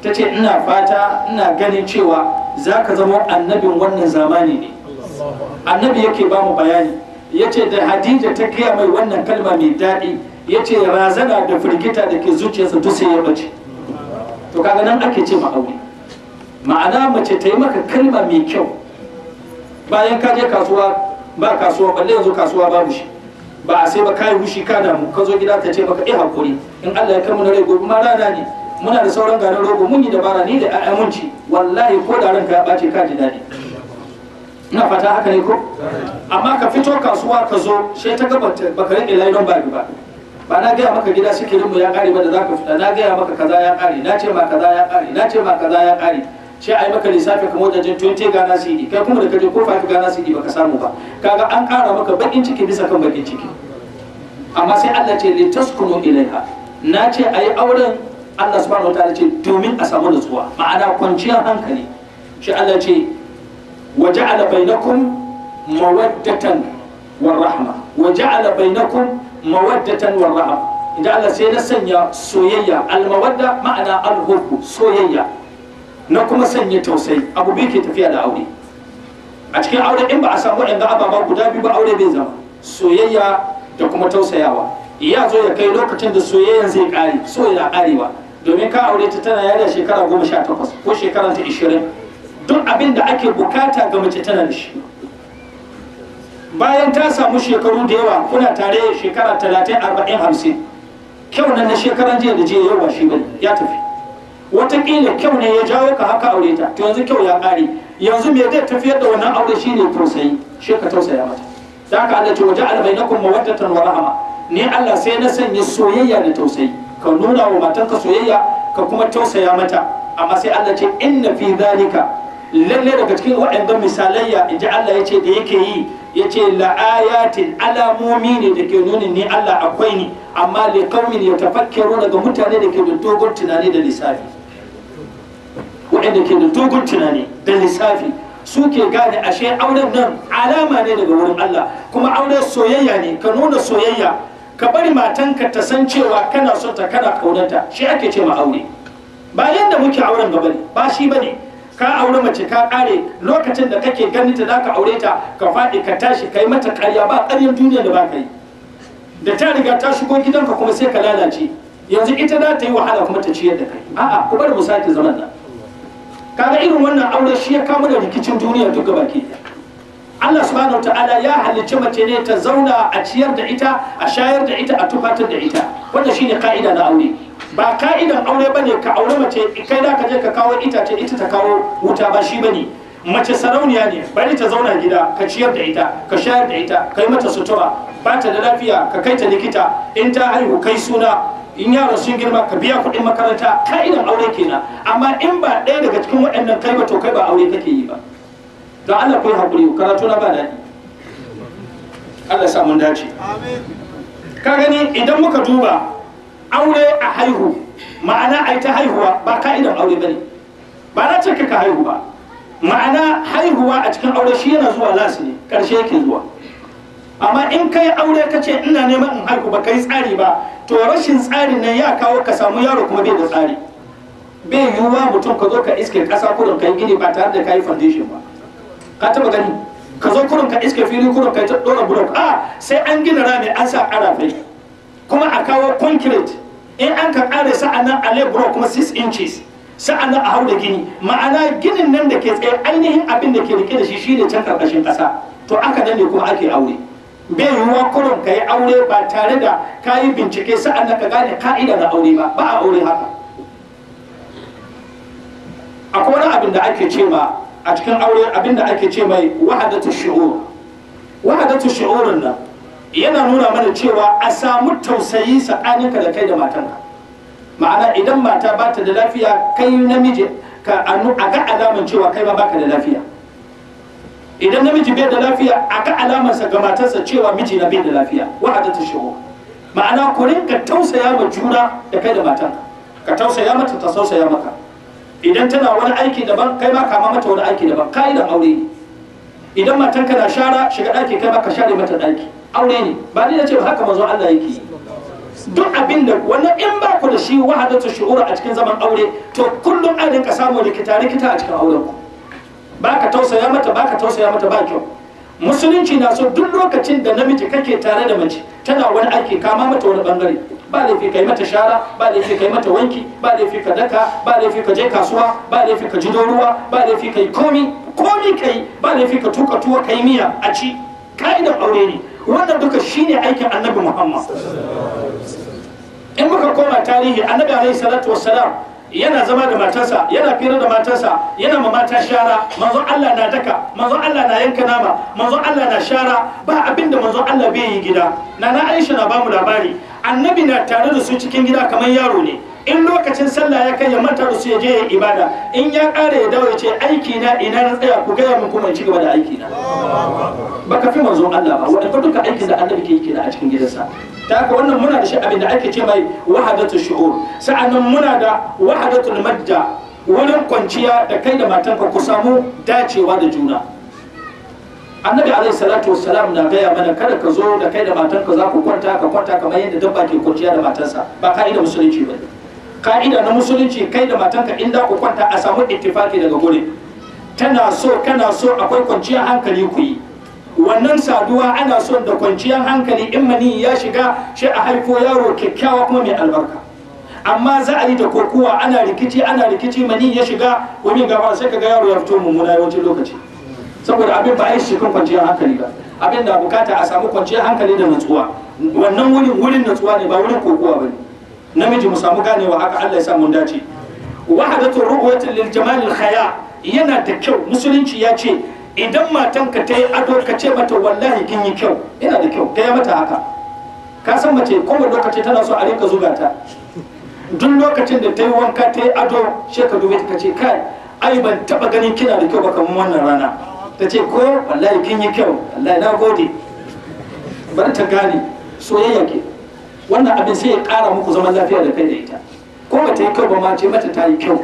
ta ce ina fata ina ganin cewa za ka zama annabin wannan zamani ne. Annabi yake ba mu bayani ya ce da Hadija ta gaya mai wannan kalma mai daɗi ya ce razana da firgita da ke zuciyarsa duk sai ya bace. To kaga nan ake ce ma aure, ma'ana mace ta yi maka kalma mai kyau bayan ka je kasuwa ba kasuwa, balle yanzu kasuwa babu shi, ba a sai ba kayi hushi ka damu ka zo gida ta ce maka eh hakuri in Allah ya kai mu na rai gobe ma rana ne muna da sauran garin rogo mun yi dabara ni da ayyamunci wallahi ko da ranka ya bace ka ji daɗi. Ina fata haka ne ko? Amma ka fito kasuwa ka zo sai ta gaba baka rike laidon bagi ba, ba na gaya maka gida sikirin mu ya kare ba da zaka fita, na gaya maka kaza ya kare, na ce ma kaza ya kare, na ce ma kaza ya kare, sai ai maka lissafi kamar wajen twenty Ghana C D kai kuma da kaje ko five Ghana C D baka samu ba, kaga an kara maka bakin ciki bisa kan bakin ciki. Amma sai Allah ce litaskunu ilaiha, na ce ayi auren Allah subhanahu wataala ce domin a samu nutsuwa, ma'ana kwanciyar hankali. Shi Allah ce waja'ala bainakum mawaddatan warahma, waja'ala bainakum mawaddatan warahma. Idan Allah sai na sanya soyayya, almawadda ma'ana alhubbu soyayya, na kuma sanya tausayi. Abu biyu ke tafiya da aure. A cikin aure in ba a samu waɗanda ababa guda biyu ba aure bai zama, soyayya da kuma tausayawa. Ya zo ya kai lokacin da soyayyan zai ƙare, so ya ƙarewa, domin ka aure ta tana yada shekara goma sha takwas ko shekara ta ishirin, duk abin da ake bukata ga mace tana da shi. Bayan ta samu shekaru da yawa kuna tare shekara talatin arba'in hamsin, kyau nan na shekaran jiya da jiya yau ba shi bane ya tafi. Wataƙila kyau ne ya jawo ka haka aure ta, to yanzu kyau ya ƙare, yanzu me zai tafiyar da wannan aure shine tausayi, shi ka tausaya mata. Da haka Allah ce waje albainakum mawaddatan wa rahama, ne Allah sai na sanya soyayya da tausayi, ka nuna wa matanka soyayya ka kuma tausaya mata. Amma sai Allah ce inna fi zalika, lalle daga cikin waɗannan misalayya inji Allah ya ce da yake yi, ya ce la'ayatin alamomi ne da ke nuni ni Allah akwai ni, amma li qaumin yatafakkaru daga mutane da ke da dogon tunani da lissafi. Waɗanda ke da dogon tunani da lissafi suke gane ashe auren nan alama ne daga wurin Allah, kuma auren soyayya ne, ka nuna soyayya, ka bari matanka ta san cewa kana son ta kana kaunanta, shi ake ce ma aure. Ba yanda muke auren gaba ne, ba shi bane. Ka aure mace ka kare, lokacin da kake ganin ta zaka aure ta ka faɗi ka tashi kai mata ƙarya, ba ƙaryar duniya da ba ka yi. Da ta riga ta shigo gidanka kuma sai ka lalace, yanzu ita za ta yi wahala kuma ta ciyar da kai. A'a, ku bari mu sake zaman nan. Kaga irin wannan aure shi ya kawo da rikicin duniya duk gaba ke. Allah subhanahu ta'ala ya halicci mace ne ta zauna a ciyar da ita, a shayar da ita, a tufatar da ita. Wannan shine ka'ida na aure. Ba ka'idan aure bane ka aure mace kai da ka je ka kawo itace ita ta kawo wuta, ba shi bane. Mace sarauniya ne, bari ta zauna gida ka ciyar da ita, ka shayar da ita, kai mata sutura, ba ta da lafiya ka kai ta likita, in ta haihu kai suna, in yaron sun girma ka biya kuɗin makaranta. Ka'idan aure kenan. Amma in ba ɗaya daga cikin waɗannan kai ba to kai ba aure kake yi ba. Don Allah ku yi haƙuri, karatu na ba daɗi. Allah sa mun dace. Ka gani idan muka duba aure a haihu, ma'ana ai ta haihuwa ba ka'idan aure bane. Ba na ce ka haihu ba. Ma'ana haihuwa a cikin aure shi yana zuwa lasi ne, ƙarshe yake zuwa. Amma in kai aure ka ce ina neman in haihu ba kai tsari ba, to rashin tsarin nan ya kawo ka samu yaro kuma bai da tsari. Bai yiwuwa mutum ka zo ka iske ƙasa kurin kai gini ba tare da ka yi foundation ba. Ka taba gani ka zo kurin ka iske fili kurin ka ta ɗora block, a sai an gina rami an sa ƙarafai kuma a kawo concrete, in an ka ƙare sa'annan a lebro kuma six inches, sa'annan a hau da gini. Ma'ana ginin nan da ke tsaye ainihin abin da ke rike da shi shi ne can ƙarƙashin ƙasa. To aka nan ne kuma ake aure. Bai yiwuwa kurin ka yi aure ba tare da ka yi bincike sa'annan ka gane ka'ida na aure ba, ba a aure haka. Akwai wani abin da ake ce ma a cikin aure, abin da ake ce mai wahadatu shu'ur. Wahadatu shu'urin nan yana nuna mana cewa a samu tausayi tsakaninka da kai da matanka. Ma'ana idan mata ba ta da lafiya, kai namiji ka a ga alaman cewa kai ma baka da lafiya. Idan namiji bai da lafiya, a ga alamarsa ga matarsa cewa miji na bai da lafiya. Wahadatu shu'ur. Ma'ana ku rinka tausaya ma juna da kai da matanka, ka tausaya mata ta tausaya maka. Idan tana wani aiki daban, kai ma kama mata wani aiki daban, ka'idan aure ne. Idan matanka na shara shiga ɗaki, kai ma ka share mata ɗaki, aure ne. Ba ni na ce ba haka manzo Allah yake yi. duk abin da wannan in ba ku da shi wahadatu shu'ur a cikin zaman aure to kullum an rinka samu rikita rikita a cikin auren ku baka tausaya mata baka tausaya mata ba kyau. Musulunci na so duk lokacin da namiji kake tare da mace tana wani aiki kama mata wani bangare, ba laifi kai mata shara, ba laifi kai mata wanki, ba laifi ka daka, ba laifi ka je kasuwa, ba laifi ka jido ruwa, ba laifi kai komi komi kai, ba laifi ka tuka tuwa kai miya a ci. Ka'idar aure ne wannan, duka shine aikin Annabi Muhammad. In muka koma tarihi, Annabi alaihi salatu wassalam yana zama da matarsa, yana fira da matarsa, yana ma mata shara, manzon Allah na daka, manzon Allah na yanka nama, manzon Allah na shara, ba abinda manzon Allah bai yi gida. Nana Aisha na bamu labari, Annabi na tare da su cikin gida kamar yaro ne. In lokacin sallah ya kai ya manta da su ya je ya ibada, in ya kare ya dawo ya ce aiki na ina na tsaya ku gaya min kuma ci gaba da aiki na. Baka fi manzon Allah ba, wadanda duka aikin da Annabi ke yi kenan a cikin gidansa. Ta haka wannan muna da shi abin da ake ce mai wahadatul shu'ur. Sa'annan muna da wahadatul madda, wurin kwanciya da kai da matanka ku samu dacewa da juna. Annabi alaihi salatu wassalam na gaya mana kada ka zo da kai da matanka za ku kwanta ka kwanta kamar yadda dabba ke kwanciya da matarsa, ba ka'ida musulunci ba ne. Ka'ida na musulunci kai da matanka in da ku kwanta a samu ittifaki daga gurin. Tana so kana so akwai kwanciyar hankali ku yi. Wannan saduwa ana son da kwanciyar hankali, in mani ya shiga shi a haifo yaro kyakkyawa kuma mai albarka. Amma za a yi da kokuwa ana rikici ana rikici mani ya shiga wani gaba sai kaga yaro ya fito mummuna yawancin lokaci, saboda abin ba a yi shi kan kwanciyar hankali ba. Abin da bukata a samu kwanciyar hankali da natsuwa. Wannan wurin wurin natsuwa ne ba wurin kokuwa ba ne. Namiji mu samu ganewa haka, Allah ya sa mun dace. Wahadatu ru'yatin lil jamal al khaya, yana da kyau. Musulunci ya ce idan matanka ta yi ado ka ce mata wallahi kin yi kyau, yana da kyau gaya mata haka. Ka san mace kowane lokaci tana so a rinka zuga ta. Duk lokacin da ta yi wanka ta yi ado sai ka dube ta ka ce kai ai ban taba ganin kina da kyau ba kamar wannan rana. Ta ce ko wallahi kin yi kyau, wallahi na gode. Bari ta gane soyayya ke. Wannan abin sai ya ƙara muku zaman lafiya da kai da ita. Ko ba ta yi kyau ba ma ce mata ta yi kyau.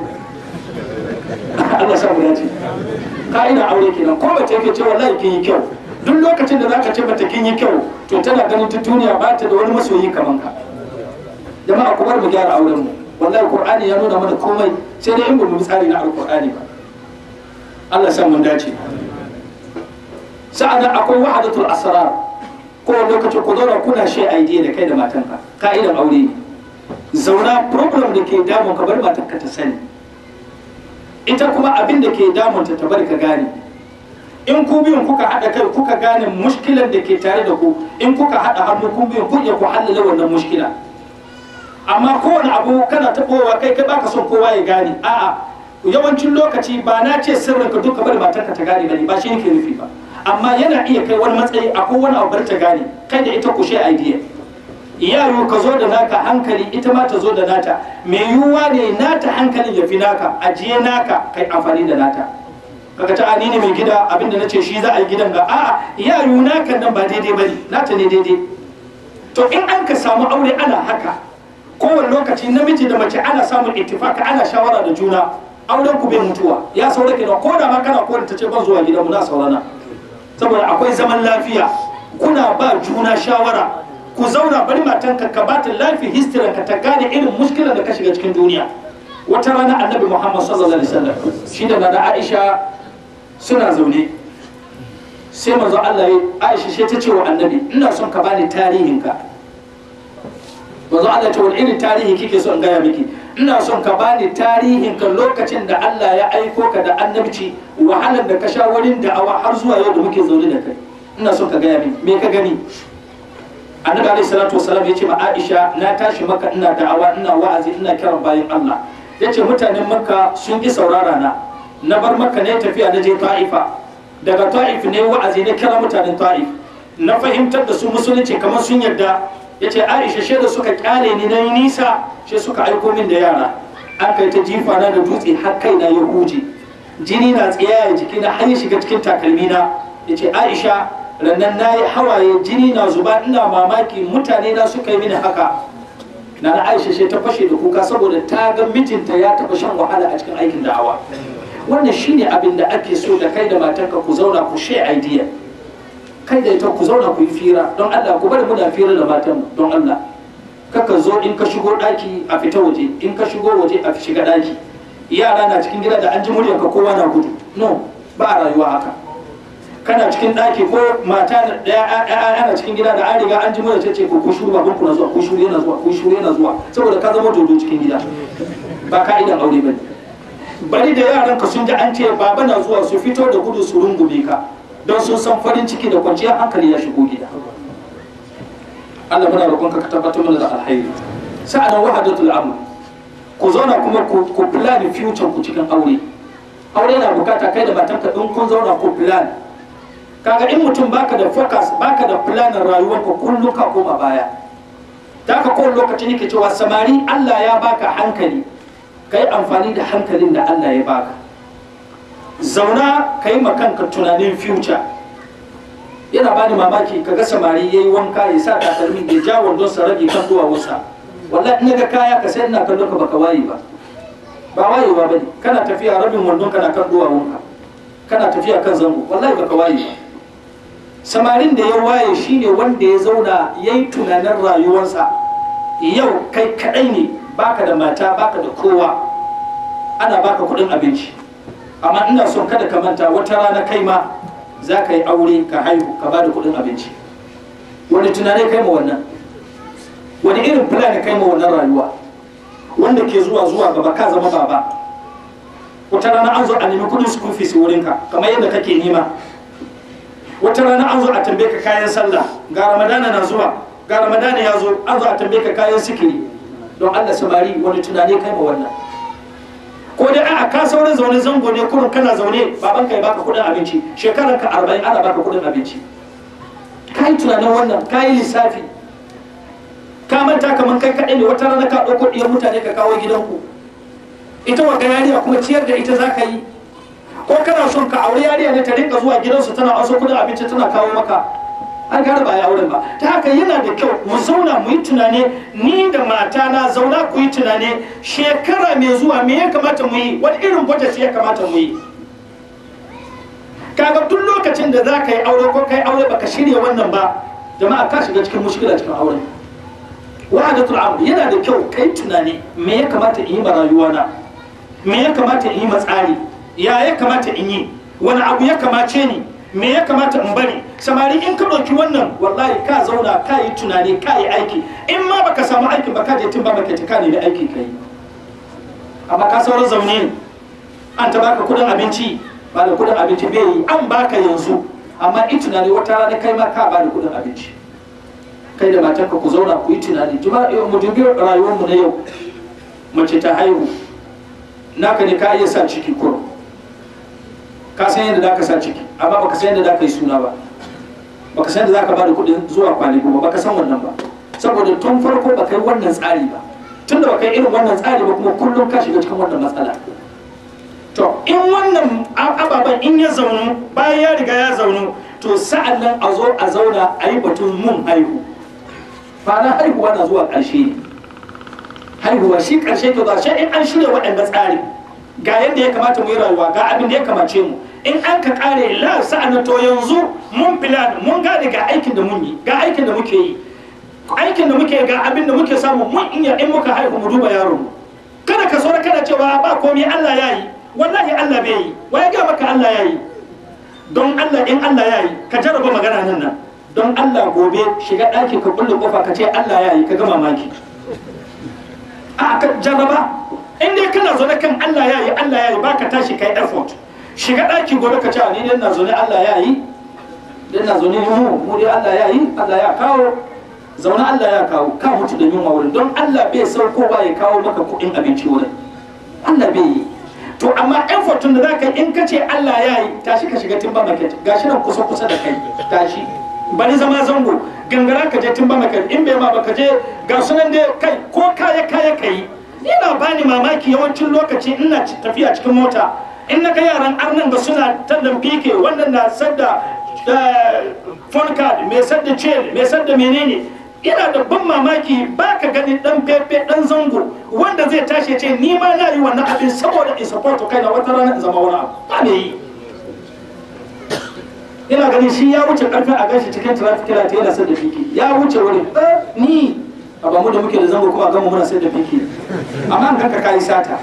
Allah sa mu dace. Ka'idar aure kenan, ko ba ta yake ce wallahi kin yi kyau. Duk lokacin da zaka ce mata kin yi kyau to tana ganin ta duniya ba ta da wani masoyi kaman ka. Jama'a ku bar mu gyara auren mu. Wallahi Qur'ani ya nuna mana komai, sai dai in ba mu tsari na Al-Qur'ani ba. Allah sa mun dace. Sa'ada akwai wahadatul asrar. Ko lokacin ku zauna kuna shi idea da kai da matanka. Ka'idar aure ne. Zauna problem da ke damun ka bar matanka ta sani. Ita kuma abin da ke damunta ta bari ka gane. In ku biyun kuka haɗa kai kuka gane mushkilan da ke tare da ku, in kuka haɗa hannu ku biyun kun iya ku hallala wannan mushkila. Amma kowane abu kana taɓowa kai kai baka son kowa ya gane. A'a, yawancin lokaci ba na ce sirrin ka duka bari matarka ta gane bane, ba shi yake nufi ba. Amma yana iya kai wani matsayi akwai wani abu bari ta gane, kai da ita ku share idea. Yaro ka zo da naka hankali, ita ma ta zo da nata. Mai yiwuwa ne nata hankalin ya fi naka, ajiye naka kai amfani da nata. Kaga ta ani ne mai gida abinda nace shi za a yi gidan ga a'a yaro naka nan ba daidai bane, nata ne daidai. To in an ka samu aure ana haka, kowane lokaci namiji da mace ana samun ittifaka, ana shawara da juna, auren ku bai mutuwa. Ya saura kenan, ko da ma kana ko ta ce ban zuwa gidanmu na saurana. Saboda akwai zaman lafiya, kuna ba juna shawara. Ku zauna bari matanka ka bata lafi history ka ta gane irin mushkilar da ka shiga cikin duniya. Wata rana Annabi Muhammad sallallahu alaihi wasallam shi da Nana Aisha suna zaune, sai manzo Allah ya Aisha sai ta ce wa Annabi ina son ka bani tarihin ka. Manzo Allah ya ce wani irin tarihi kike so in gaya miki? Ina son ka bani tarihin ka lokacin da Allah ya aiko ka da annabci, wahalar da ka sha wurin da'awa har zuwa yau da muke zaune da kai. Ina son ka gaya mini me ka gani? Annabi alaihi salatu wasallam yace ma Aisha na tashi maka ina da'awa ina wa'azi ina kiran bayin Allah. Yace mutanen Makka sun ki saurara na. Na bar Makka ne tafiya na je Ta'ifa. Daga Ta'if ne wa'azi na kira mutanen Ta'if. Na fahimtar da su musulunci kamar sun yarda. Yace Aisha she da suka kyale ni nayi nisa, she suka aiko min da yara. An kai ta jifa na da dutse har kai na ya huje. Jini na tsiyaya jikina har ya shiga cikin takalmina. Yace Aisha rannan na yi hawaye jini na zuba ina mamaki mutane na suka yi mini haka. Na na Aisha ce ta fashe da kuka saboda ta ga mijinta ya taɓa shan wahala a cikin aikin da'awa. Wannan shine abin da ake so da kai da matanka ku zauna ku share idea. Kai da ita ku zauna ku yi fira don Allah, ku bari muna fira da matan don Allah. Kaka zo in ka shigo daki a fita waje, in ka shigo waje a shiga daki, yara na cikin gida da an ji muryarka kowa na gudu. No, ba a rayuwa haka. Kana cikin daki ko mata ɗaya ana cikin gida da an riga an ji muryar ce ko ku shuru baban ku na zuwa, ku shuru yana zuwa, ku shuru yana zuwa, saboda ka zama dodo cikin gida. Ba ka'idan aure bane. Bari da yaran ka sun ji an ce baba na zuwa su fito da gudu su rungume ka, don sun san farin ciki da kwanciyar hankali ya shigo gida. Allah muna roƙonka ka tabbatar mana da alheri. Sa'anan wahadatul amr, ku zauna kuma ku plan future ku cikin aure. Aure na bukata kai da matanka in kun zauna ku plan. Kaga in mutum baka da focus, baka da plan rayuwarka kullum ka koma baya. Da ka kowane lokacin yake cewa samari Allah ya baka hankali, kai amfani da hankalin da Allah ya baka. Zauna kai makanka tunanin future. Yana bani mamaki kaga samari yayi wanka ya sa takalmi ya ja wandon sa rage kan duwawunsa. Wallahi in ga kaya ka sai ina kallon ka baka waye ba. Ba wayewa bane, kana tafiya rabin wandon kana kan duwawunka. Kana tafiya kan zango, wallahi baka waye ba. Samarin da ya waye shine wanda ya zauna yayi tunanin rayuwarsa. Yau kai kadai ne, baka da mata, baka da kowa. Ana baka kudin abinci. Amma ina son kada ka manta wata rana kai ma za ka yi aure ka haihu ka ba da kudin abinci. Wani tunanai kai ma wannan? Wani irin plan kai ma wannan rayuwa wanda ke zuwa zuwa gaba ka zama baba? Wata rana an zo a nemi kudin school fees wurinka kamar yadda kake nema. Wata rana an zo a tambaye ka kayan sallah, ga ramadana na zuwa, ga ramadana ya zo, an zo a tambaye ka kayan sikiri. Don Allah samari wani tunanai kai ma wannan? Ko dai a'a ka saurin zaune zango ne kurun kana zaune baban ka ya baka kudin abinci, shekarar ka arba'in ana baka kudin abinci. Ka yi tunanin wannan, ka yi lissafi, ka manta kamar kai kaɗai ne wata rana ka ɗauko ɗiyar mutane ka kawo gidanku. Ita wa yariya kuma ciyar da ita za ka yi. Ko kana son ka aure yariya ne ta rinka zuwa gidansu tana aso kudin abinci tana kawo maka. An gara ba ya auren ba. Ta haka yana da kyau mu zauna mu yi tunani, ni da mata na zauna ku yi tunani shekara mai zuwa me ya kamata mu yi, wani irin budget ya kamata mu yi. Kaga duk lokacin da za ka yi aure ko kai aure baka shirya wannan ba, jama'a ka shiga cikin mushkila cikin auren. Wahadatul amr yana da kyau kai tunani me ya kamata in yi ma rayuwa na, me ya kamata in yi ma tsari, ya ya kamata in yi, wani abu ya kamace ni, me ya kamata in bari. Samari in ka ɗauki wannan wallahi ka zauna ka yi tunani ka yi aiki, in ma baka samu aikin ba ka je tun ba maka ka nemi aiki ka yi. Amma ka sauran zaune an ta baka kudin abinci, ba da kudin abinci bai yi, an baka yanzu amma in tunani wata rana kai ma ka ba da kudin abinci. Kai da matanka ku zauna ku yi tunani. Jima'a mu dubi rayuwar mu na yau, mace ta haihu naka ne ka iya sa ciki kurum, ka san yadda za ka sa ciki amma baka san yadda za ka yi suna ba, baka san yadda za ka ba da kuɗin zuwa kwaligo ba, baka san wannan ba, saboda tun farko baka yi wannan tsari ba. Tun da baka yi irin wannan tsari ba kuma kullum ka shiga cikin wannan matsala. To in wannan ababen in ya zaunu, bayan ya riga ya zaunu, to sa'an nan a zo a zauna a yi batun mun haihu. Ba na haihuwa na zuwa ƙarshe ne, haihuwa shi ƙarshe to za shi in an shirya waɗanda tsari ga yadda ya kamata mu yi rayuwa, ga abin da ya kamace mu, in an ka kare la sa'ana to yanzu mun plan mun gane ga aikin da mun yi, ga aikin da muke yi, aikin da muke ga abin da muke samu mun iya in muka haihu mu duba yaron mu. Kada ka saura kana cewa ba komai Allah ya yi, wallahi Allah bai yi, wai ga maka Allah ya yi. Don Allah in Allah ya yi ka jarraba magana nan nan, don Allah gobe shiga ɗaki ka kulle kofa ka ce Allah ya yi ka ga mamaki. A ka jarraba in dai kana zaune kan Allah ya yi Allah ya yi baka tashi kai effort, shiga ɗaki gobe ka ce ni dai na zaune Allah ya yi, dai na zaune mu mu dai Allah ya yi, Allah ya kawo, zaune Allah ya kawo, ka mutu da yunwa wurin. Don Allah bai saukowa ya kawo maka kuɗin abinci wurin, Allah bai yi. To amma effort da za ka yi in ka ce Allah ya yi, tashi ka shiga timba market, gashi nan kusa kusa da kai, tashi bari zama zango gangara ka je timba market, in bai ma ba ka je ga sunan dai kai ko kaya kaya ka yi. Ina bani mamaki yawancin lokaci ina tafiya cikin mota, in na ga yaran arnan da suna tallan fike, wannan na sadda phone card, mai sadda chain, mai sadda menene. Ina da ban mamaki ba ka gani dan fefe dan zango wanda zai tashi ce ni ma na yi wannan abin saboda in support kai na wata rana in zama wani abu. Ba me yi. Ina ganin shi ya wuce karfin a gashi cikin traffic light yana sadda fike, ya wuce wurin. Ni a ba mu da muke da zango kuma a gama muna sai da fiki amma an kanka kayi sata.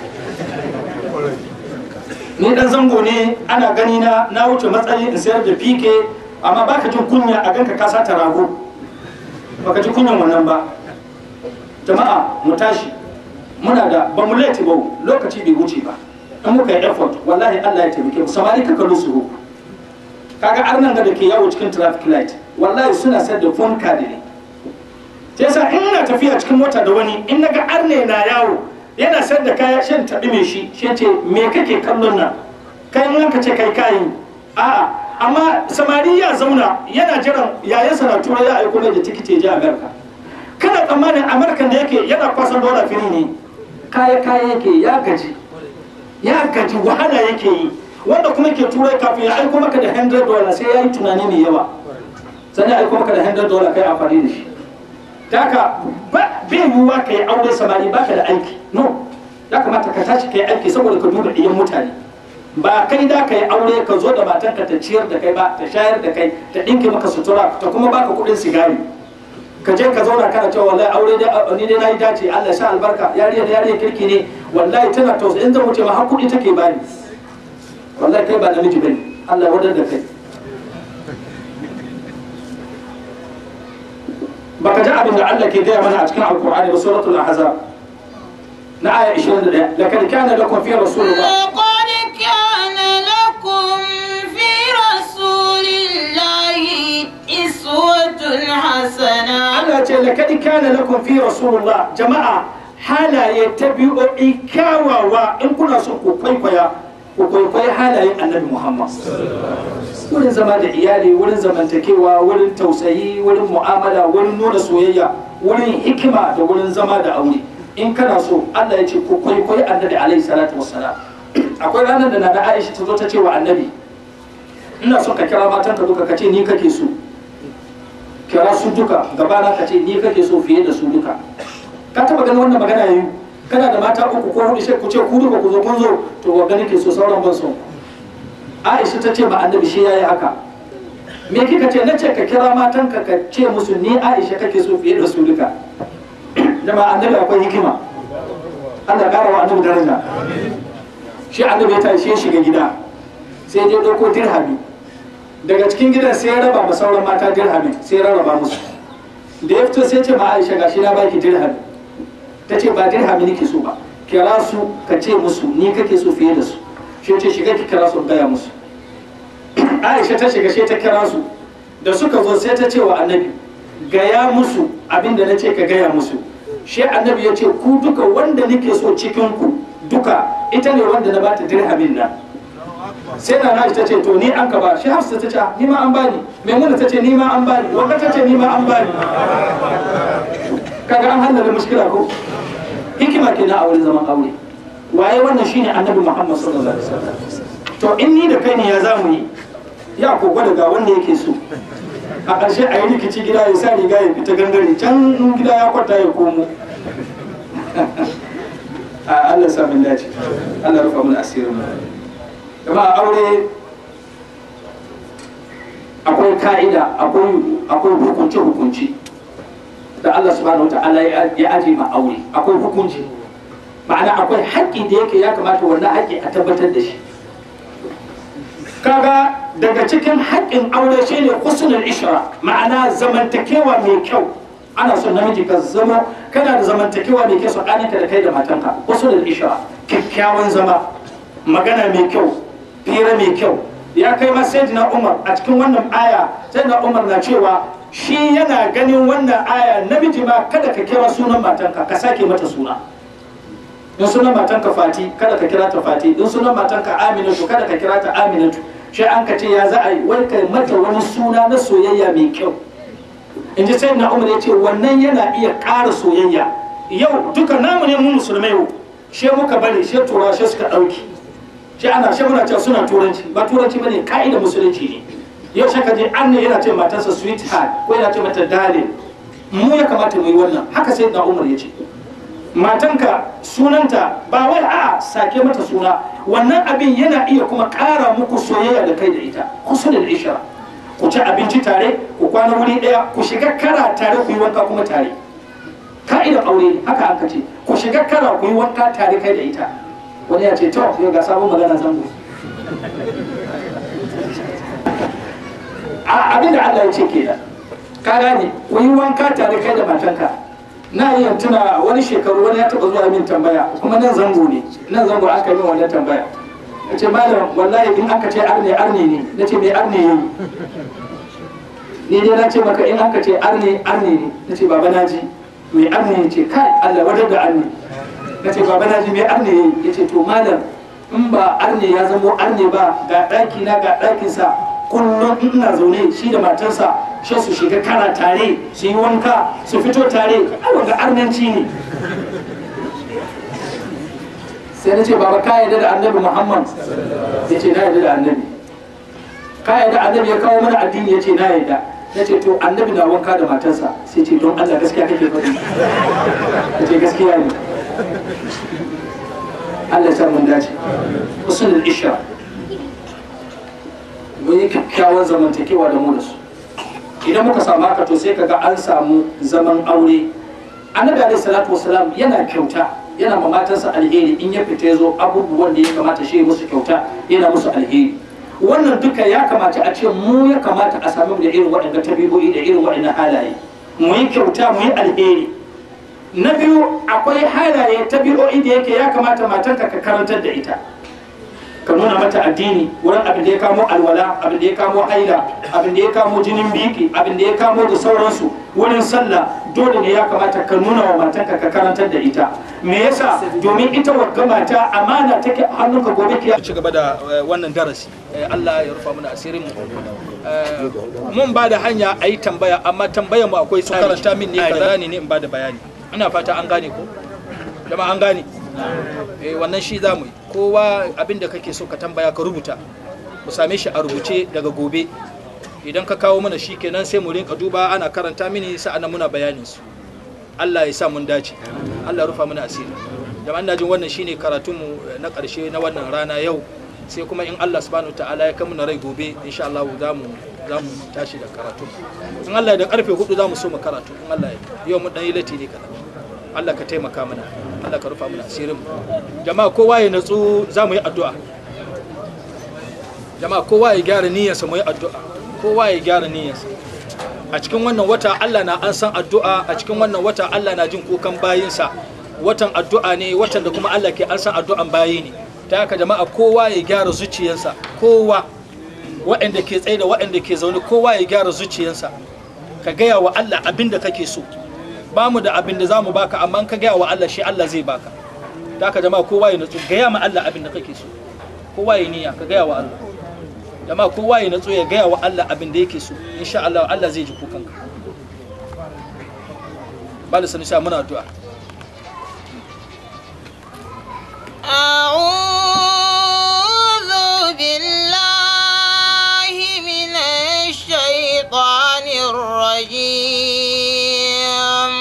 Ni dan zango ne ana gani na na wuce matsayi in sayar da fike amma baka jin kunya a ganka ka sata rago baka ji kunyan wannan ba. Jama'a mu tashi muna da ba mu laifi ba lokaci bai wuce ba in muka yi effort wallahi Allah ya taimake mu. Samari ka kallo su kaga arnan ga da ke yawo cikin traffic light wallahi suna sayar da phone card ne. Sai yasa in ina tafiya cikin mota da wani in naga arne na yawo yana sayar da kaya shan tabi mai shi shi ce me kake kallon nan kai in ka ce kai kayi a'a amma samari ya zauna yana jiran yayansa na tura ya aiko mai da tikiti ya je America. Kana tsammanin America da yake yana kwasan dola fili ne kaya kaya yake ya gaji ya gaji wahala yake yi wanda kuma ke turai kafin ya aiko maka da hundred dollar sai ya yi tunani mai yawa sannan ya aiko maka da hundred dollar kai amfani da shi. Daga ba bai yiwuwa ka yi aure samari baka da aiki no ya kamata ka tashi ka yi aiki saboda ka duba ɗiyan mutane ba kai da ka yi aure ka zo da matanka ta ciyar da kai ba ta shayar da kai ta ɗinke maka sutura ta kuma baka kuɗin sigari ka je ka zauna kana cewa wallahi aure dai ni dai nayi dace Allah sha albarka yariya da yariya kirki ne wallahi tana tausayi in zan wuce ma har kuɗi take bani wallahi kai ba namiji bane Allah ya wadar da kai. baka ji abin da Allah ke gaya mana a cikin alkur'ani ba suratul ahzab na aya ishirin da ɗaya laqad kana lakum fi rasulillah laqad kana lakum fi rasulillahi iswatun hasana. Allah ce laqad kana lakum fi rasulillah jama'a halaye tabi'o'i kyawawa in kuna son ku kwaikwaya ku kwaikwayi halayen annabi Muhammad wurin zama da iyali wurin zamantakewa wurin tausayi wurin mu'amala wurin nuna soyayya wurin hikima da wurin zama da aure in kana so Allah ya ce ku kwaikwayi annabi alaihi salatu wassalam. Akwai ranar da na Aisha ta zo ta ce wa annabi ina son ka kira matan ka duka ka ce ni kake so kira su duka gabana ka ce ni kake so fiye da su duka. Ka taba ganin wannan magana yayi kana da mata uku ko hudu sai ku ce ku duka ku zo kun zo to wa gani ke so sauran ban so. Aisha ta ce ba annabi shi yayi haka me kika ce nace ka kira matanka ka ce musu ni Aisha kake so fiye da su duka. Jama'a annabi akwai hikima Allah ya kara wa annabi daraja. Shi annabi ya tashi shiga gida sai ya dauko dirhami daga cikin gidan sai ya raba ma sauran mata dirhami sai ya rarraba musu da ya fito sai ya ce ma Aisha gashi na baki dirhami ta ce ba dirhami nake so ba kira su ka ce musu ni kake so fiye da su. Shi ce shiga ki kira su gaya musu. Aisha ta shiga sai ta kira su da suka zo sai ta ce wa annabi gaya musu abinda na ce ka gaya musu. Shi annabi ya ce ku duka wanda nake so cikin ku duka ita ne wanda na bata dirhamin nan. Sai na Aisha ta ce to ni an ka ba shi Hafsa ta ce ni ma an bani Maimuna ta ce ni ma an bani Wanda ta ce ni ma an bani. Kaga an hallala mushkila ko hikima kenan a wurin zaman aure. Waye wannan shine annabi Muhammad sallallahu alaihi wasallam. To in ni da kai ne ya zamu yi ya ko gwada ga wanda yake so a ƙarshe a yi rikici gida ya sa riga ya fita gangare can gida ya kwata ya komo. A Allah sa min dace Allah rufa mun asirin mu. Kuma aure akwai ka'ida akwai akwai hukunci hukunci da Allah subhanahu wataala ya aje ma aure akwai hukunci ma'ana akwai haƙƙi da yake ya kamata wannan haƙƙi a tabbatar da shi. Kaga daga cikin haƙƙin aure shine husnul ishra ma'ana zamantakewa mai kyau. Ana son namiji ka zama kana da zamantakewa mai kyau tsakaninka da kai da matanka husnul ishra kyakkyawan zama magana mai kyau fira mai kyau. Ya kai ma sayyidina Umar a cikin wannan aya sayyidina Umar na cewa shi yana ganin wannan aya namiji ma kada ka kira sunan matanka ka sake mata suna. In sunan matanka Fati kada ka kira ta Fati in sunan matanka Aminatu kada ka kira ta Aminatu. Shi an ka ce ya za a yi wai kai mata wani suna na soyayya mai kyau. In ji sai na Umar ya ce wannan yana iya ƙara soyayya. Yau duka namu ne mu musulmai yau she muka bari she turawa she suka ɗauki. She ana she muna cewa suna turanci ba turanci bane ka'ida musulunci ne. Yau shi ka je an ne yana ce matarsa sweetheart ko yana ce mata darling. Mu ya kamata mu yi wannan haka sai na Umar ya ce. Matanka sunanta ba wai a'a sake mata suna wannan abin yana iya kuma ƙara muku soyayya da kai da ita husnul ishra. Ku ci abinci tare ku kwana wuri ɗaya ku shiga kara tare ku yi wanka kuma tare ka'idar aure ne haka aka ce ku shiga kara ku yi wanka tare kai da ita. Wani ya ce to yau ga sabon magana zango. a abin da Allah ya ce kenan ka gane ku yi wanka tare kai da matanka. Na iya tuna wani shekaru wani ya taɓa zuwa min tambaya kuma nan zango ne nan zango aka yi min wannan tambaya. Ya ce malam wallahi in aka ce arne arne ne na ce mai arne yayi ni dai na ce maka in aka ce arne arne ne na ce baba na ji mai arne ya ce kai Allah wadar da arne na ce baba na ji mai arne yayi ya ce to malam in ba arne ya zamo arne ba ga ɗaki na ga ɗakinsa kullum ina zaune shi da matarsa shi su shiga kara tare su yi wanka su fito tare ai ga arnanci ne. Sai na ce baba ka yarda da annabi Muhammad ya ce na yarda da annabi. Ka yarda annabi ya kawo mana addini ya ce na yarda. Na ce to annabi na wanka da matarsa sai ce don Allah gaskiya kake faɗi. Ya ce gaskiya ne. Allah ya mun dace. Usulul isha. Mun yi kyakkyawan zamantakewa da mu da su. Idan muka samu haka to sai kaga an samu zaman aure. Annabi alaihi salatu wasalam yana kyauta. Yana ma matansa alheri in ya fita ya zo abubuwan da ya kamata shi musu kyauta yana musu alheri. Wannan duka ya kamata a ce mu ya kamata a sami da irin waɗanda tabi'o'i da irin waɗannan halaye. Mu yi kyauta mu yi alheri. Na biyu akwai halaye tabi'o'i da yake ya kamata matanka ka karantar da ita. Ka nuna mata addini wurin abin da ya kamo alwala, abin da ya kamo haila, abin da ya kamo jinin biki, abin da ya kamo da sauransu. Wurin sallah dole ne ya kamata ka nuna wa matanka ka karantar da ita. Me yasa? Domin ita wagga mata amana take hannunka gobe kiya. Ci gaba da wannan darasi. Allah ya rufa mana asirin mu. Mun ba da hanya a yi tambaya amma tambayar mu akwai tsari. Karanta min ne kaza ne in ba da bayani. Ina fata an gane ko? Jama'a an gane. Eh wannan shi zamu yi. Kowa abinda kake so ka tambaya ka rubuta. Ku same shi a rubuce daga gobe. Idan ka kawo mana shi kenan sai mu rinka duba ana karanta mini sa'an muna bayanin su. Allah ya sa mun dace. Allah ya rufa mana asiri. Jama'an najin wannan shine karatun mu na ƙarshe na wannan rana yau. Sai kuma in Allah subhanahu ta'ala ya kamu na rai gobe insha Allah zamu zamu tashi da karatu. In Allah da karfe hudu zamu so mu karatu. In Allah ya yau mu dan yi lati ne kada. Allah ka taimaka mana. Allah ka rufa mana asirin mu. Jama'a kowa ya natsu zamu yi addu'a. Jama'a kowa ya gyara niyyarsa mu yi addu'a. Kowa ya gyara niyyarsa. A cikin wannan wata Allah na an san addu'a, a cikin wannan wata Allah na jin kukan bayinsa. Watan addu'a ne, watan da kuma Allah ke an san addu'an bayi ne. Ta haka jama'a kowa ya gyara zuciyarsa, kowa waɗanda ke tsaye da waɗanda ke zaune kowa ya gyara zuciyarsa. Ka gaya wa Allah abin da kake so. Ba mu da abin da za mu baka amma ka gaya wa Allah shi Allah zai baka. Ta haka jama'a kowa ya natsu, gaya ma Allah abin da kake so. Kowa ya niyya ka gaya wa Allah. Jama'a kowa ya natsu ya gaya wa Allah abin da yake so. Insha Allah Allah zai ji kukanka. Bala sani sha muna addu'a. أعوذ بالله من الشيطان الرجيم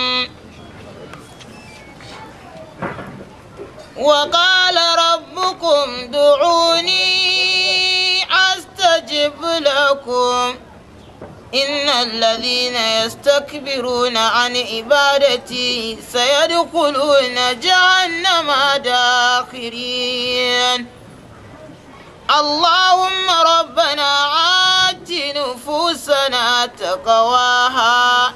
وقال ربكم ادعوني أستجب لكم إن الذين يستكبرون عن عبادتي سيدخلون جهنم داخرين اللهم ربنا آت نفوسنا تقواها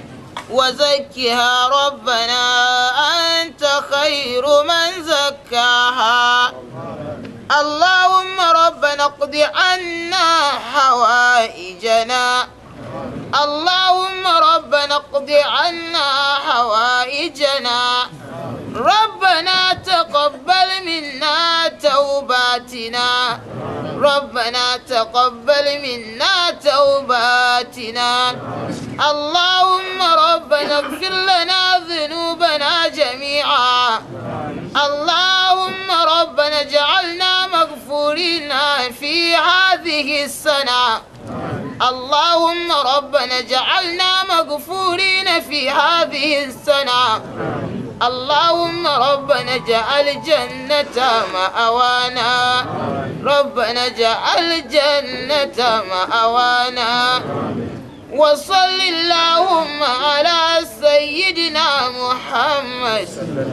وزكها ربنا أنت خير من زكاها اللهم ربنا اقض عنا حوائجنا اللهم ربنا اقض عنا حوائجنا ربنا تقبل منا توباتنا ربنا تقبل منا توباتنا اللهم ربنا اغفر لنا ذنوبنا جميعا اللهم ربنا اجعلنا مغفورين في هذه السنة اللهم ربنا اجعلنا مغفورين في هذه السنة اللهم ربنا اجعل الجنة مأوانا ربنا اجعل الجنة مأوانا وصل اللهم على سيدنا محمد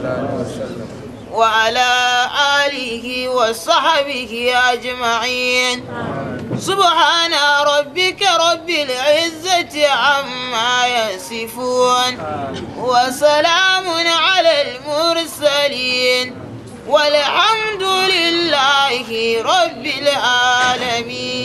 وعلى آله وصحبه أجمعين. سبحان ربك رب العزة عما يصفون وسلام على المرسلين والحمد لله رب العالمين.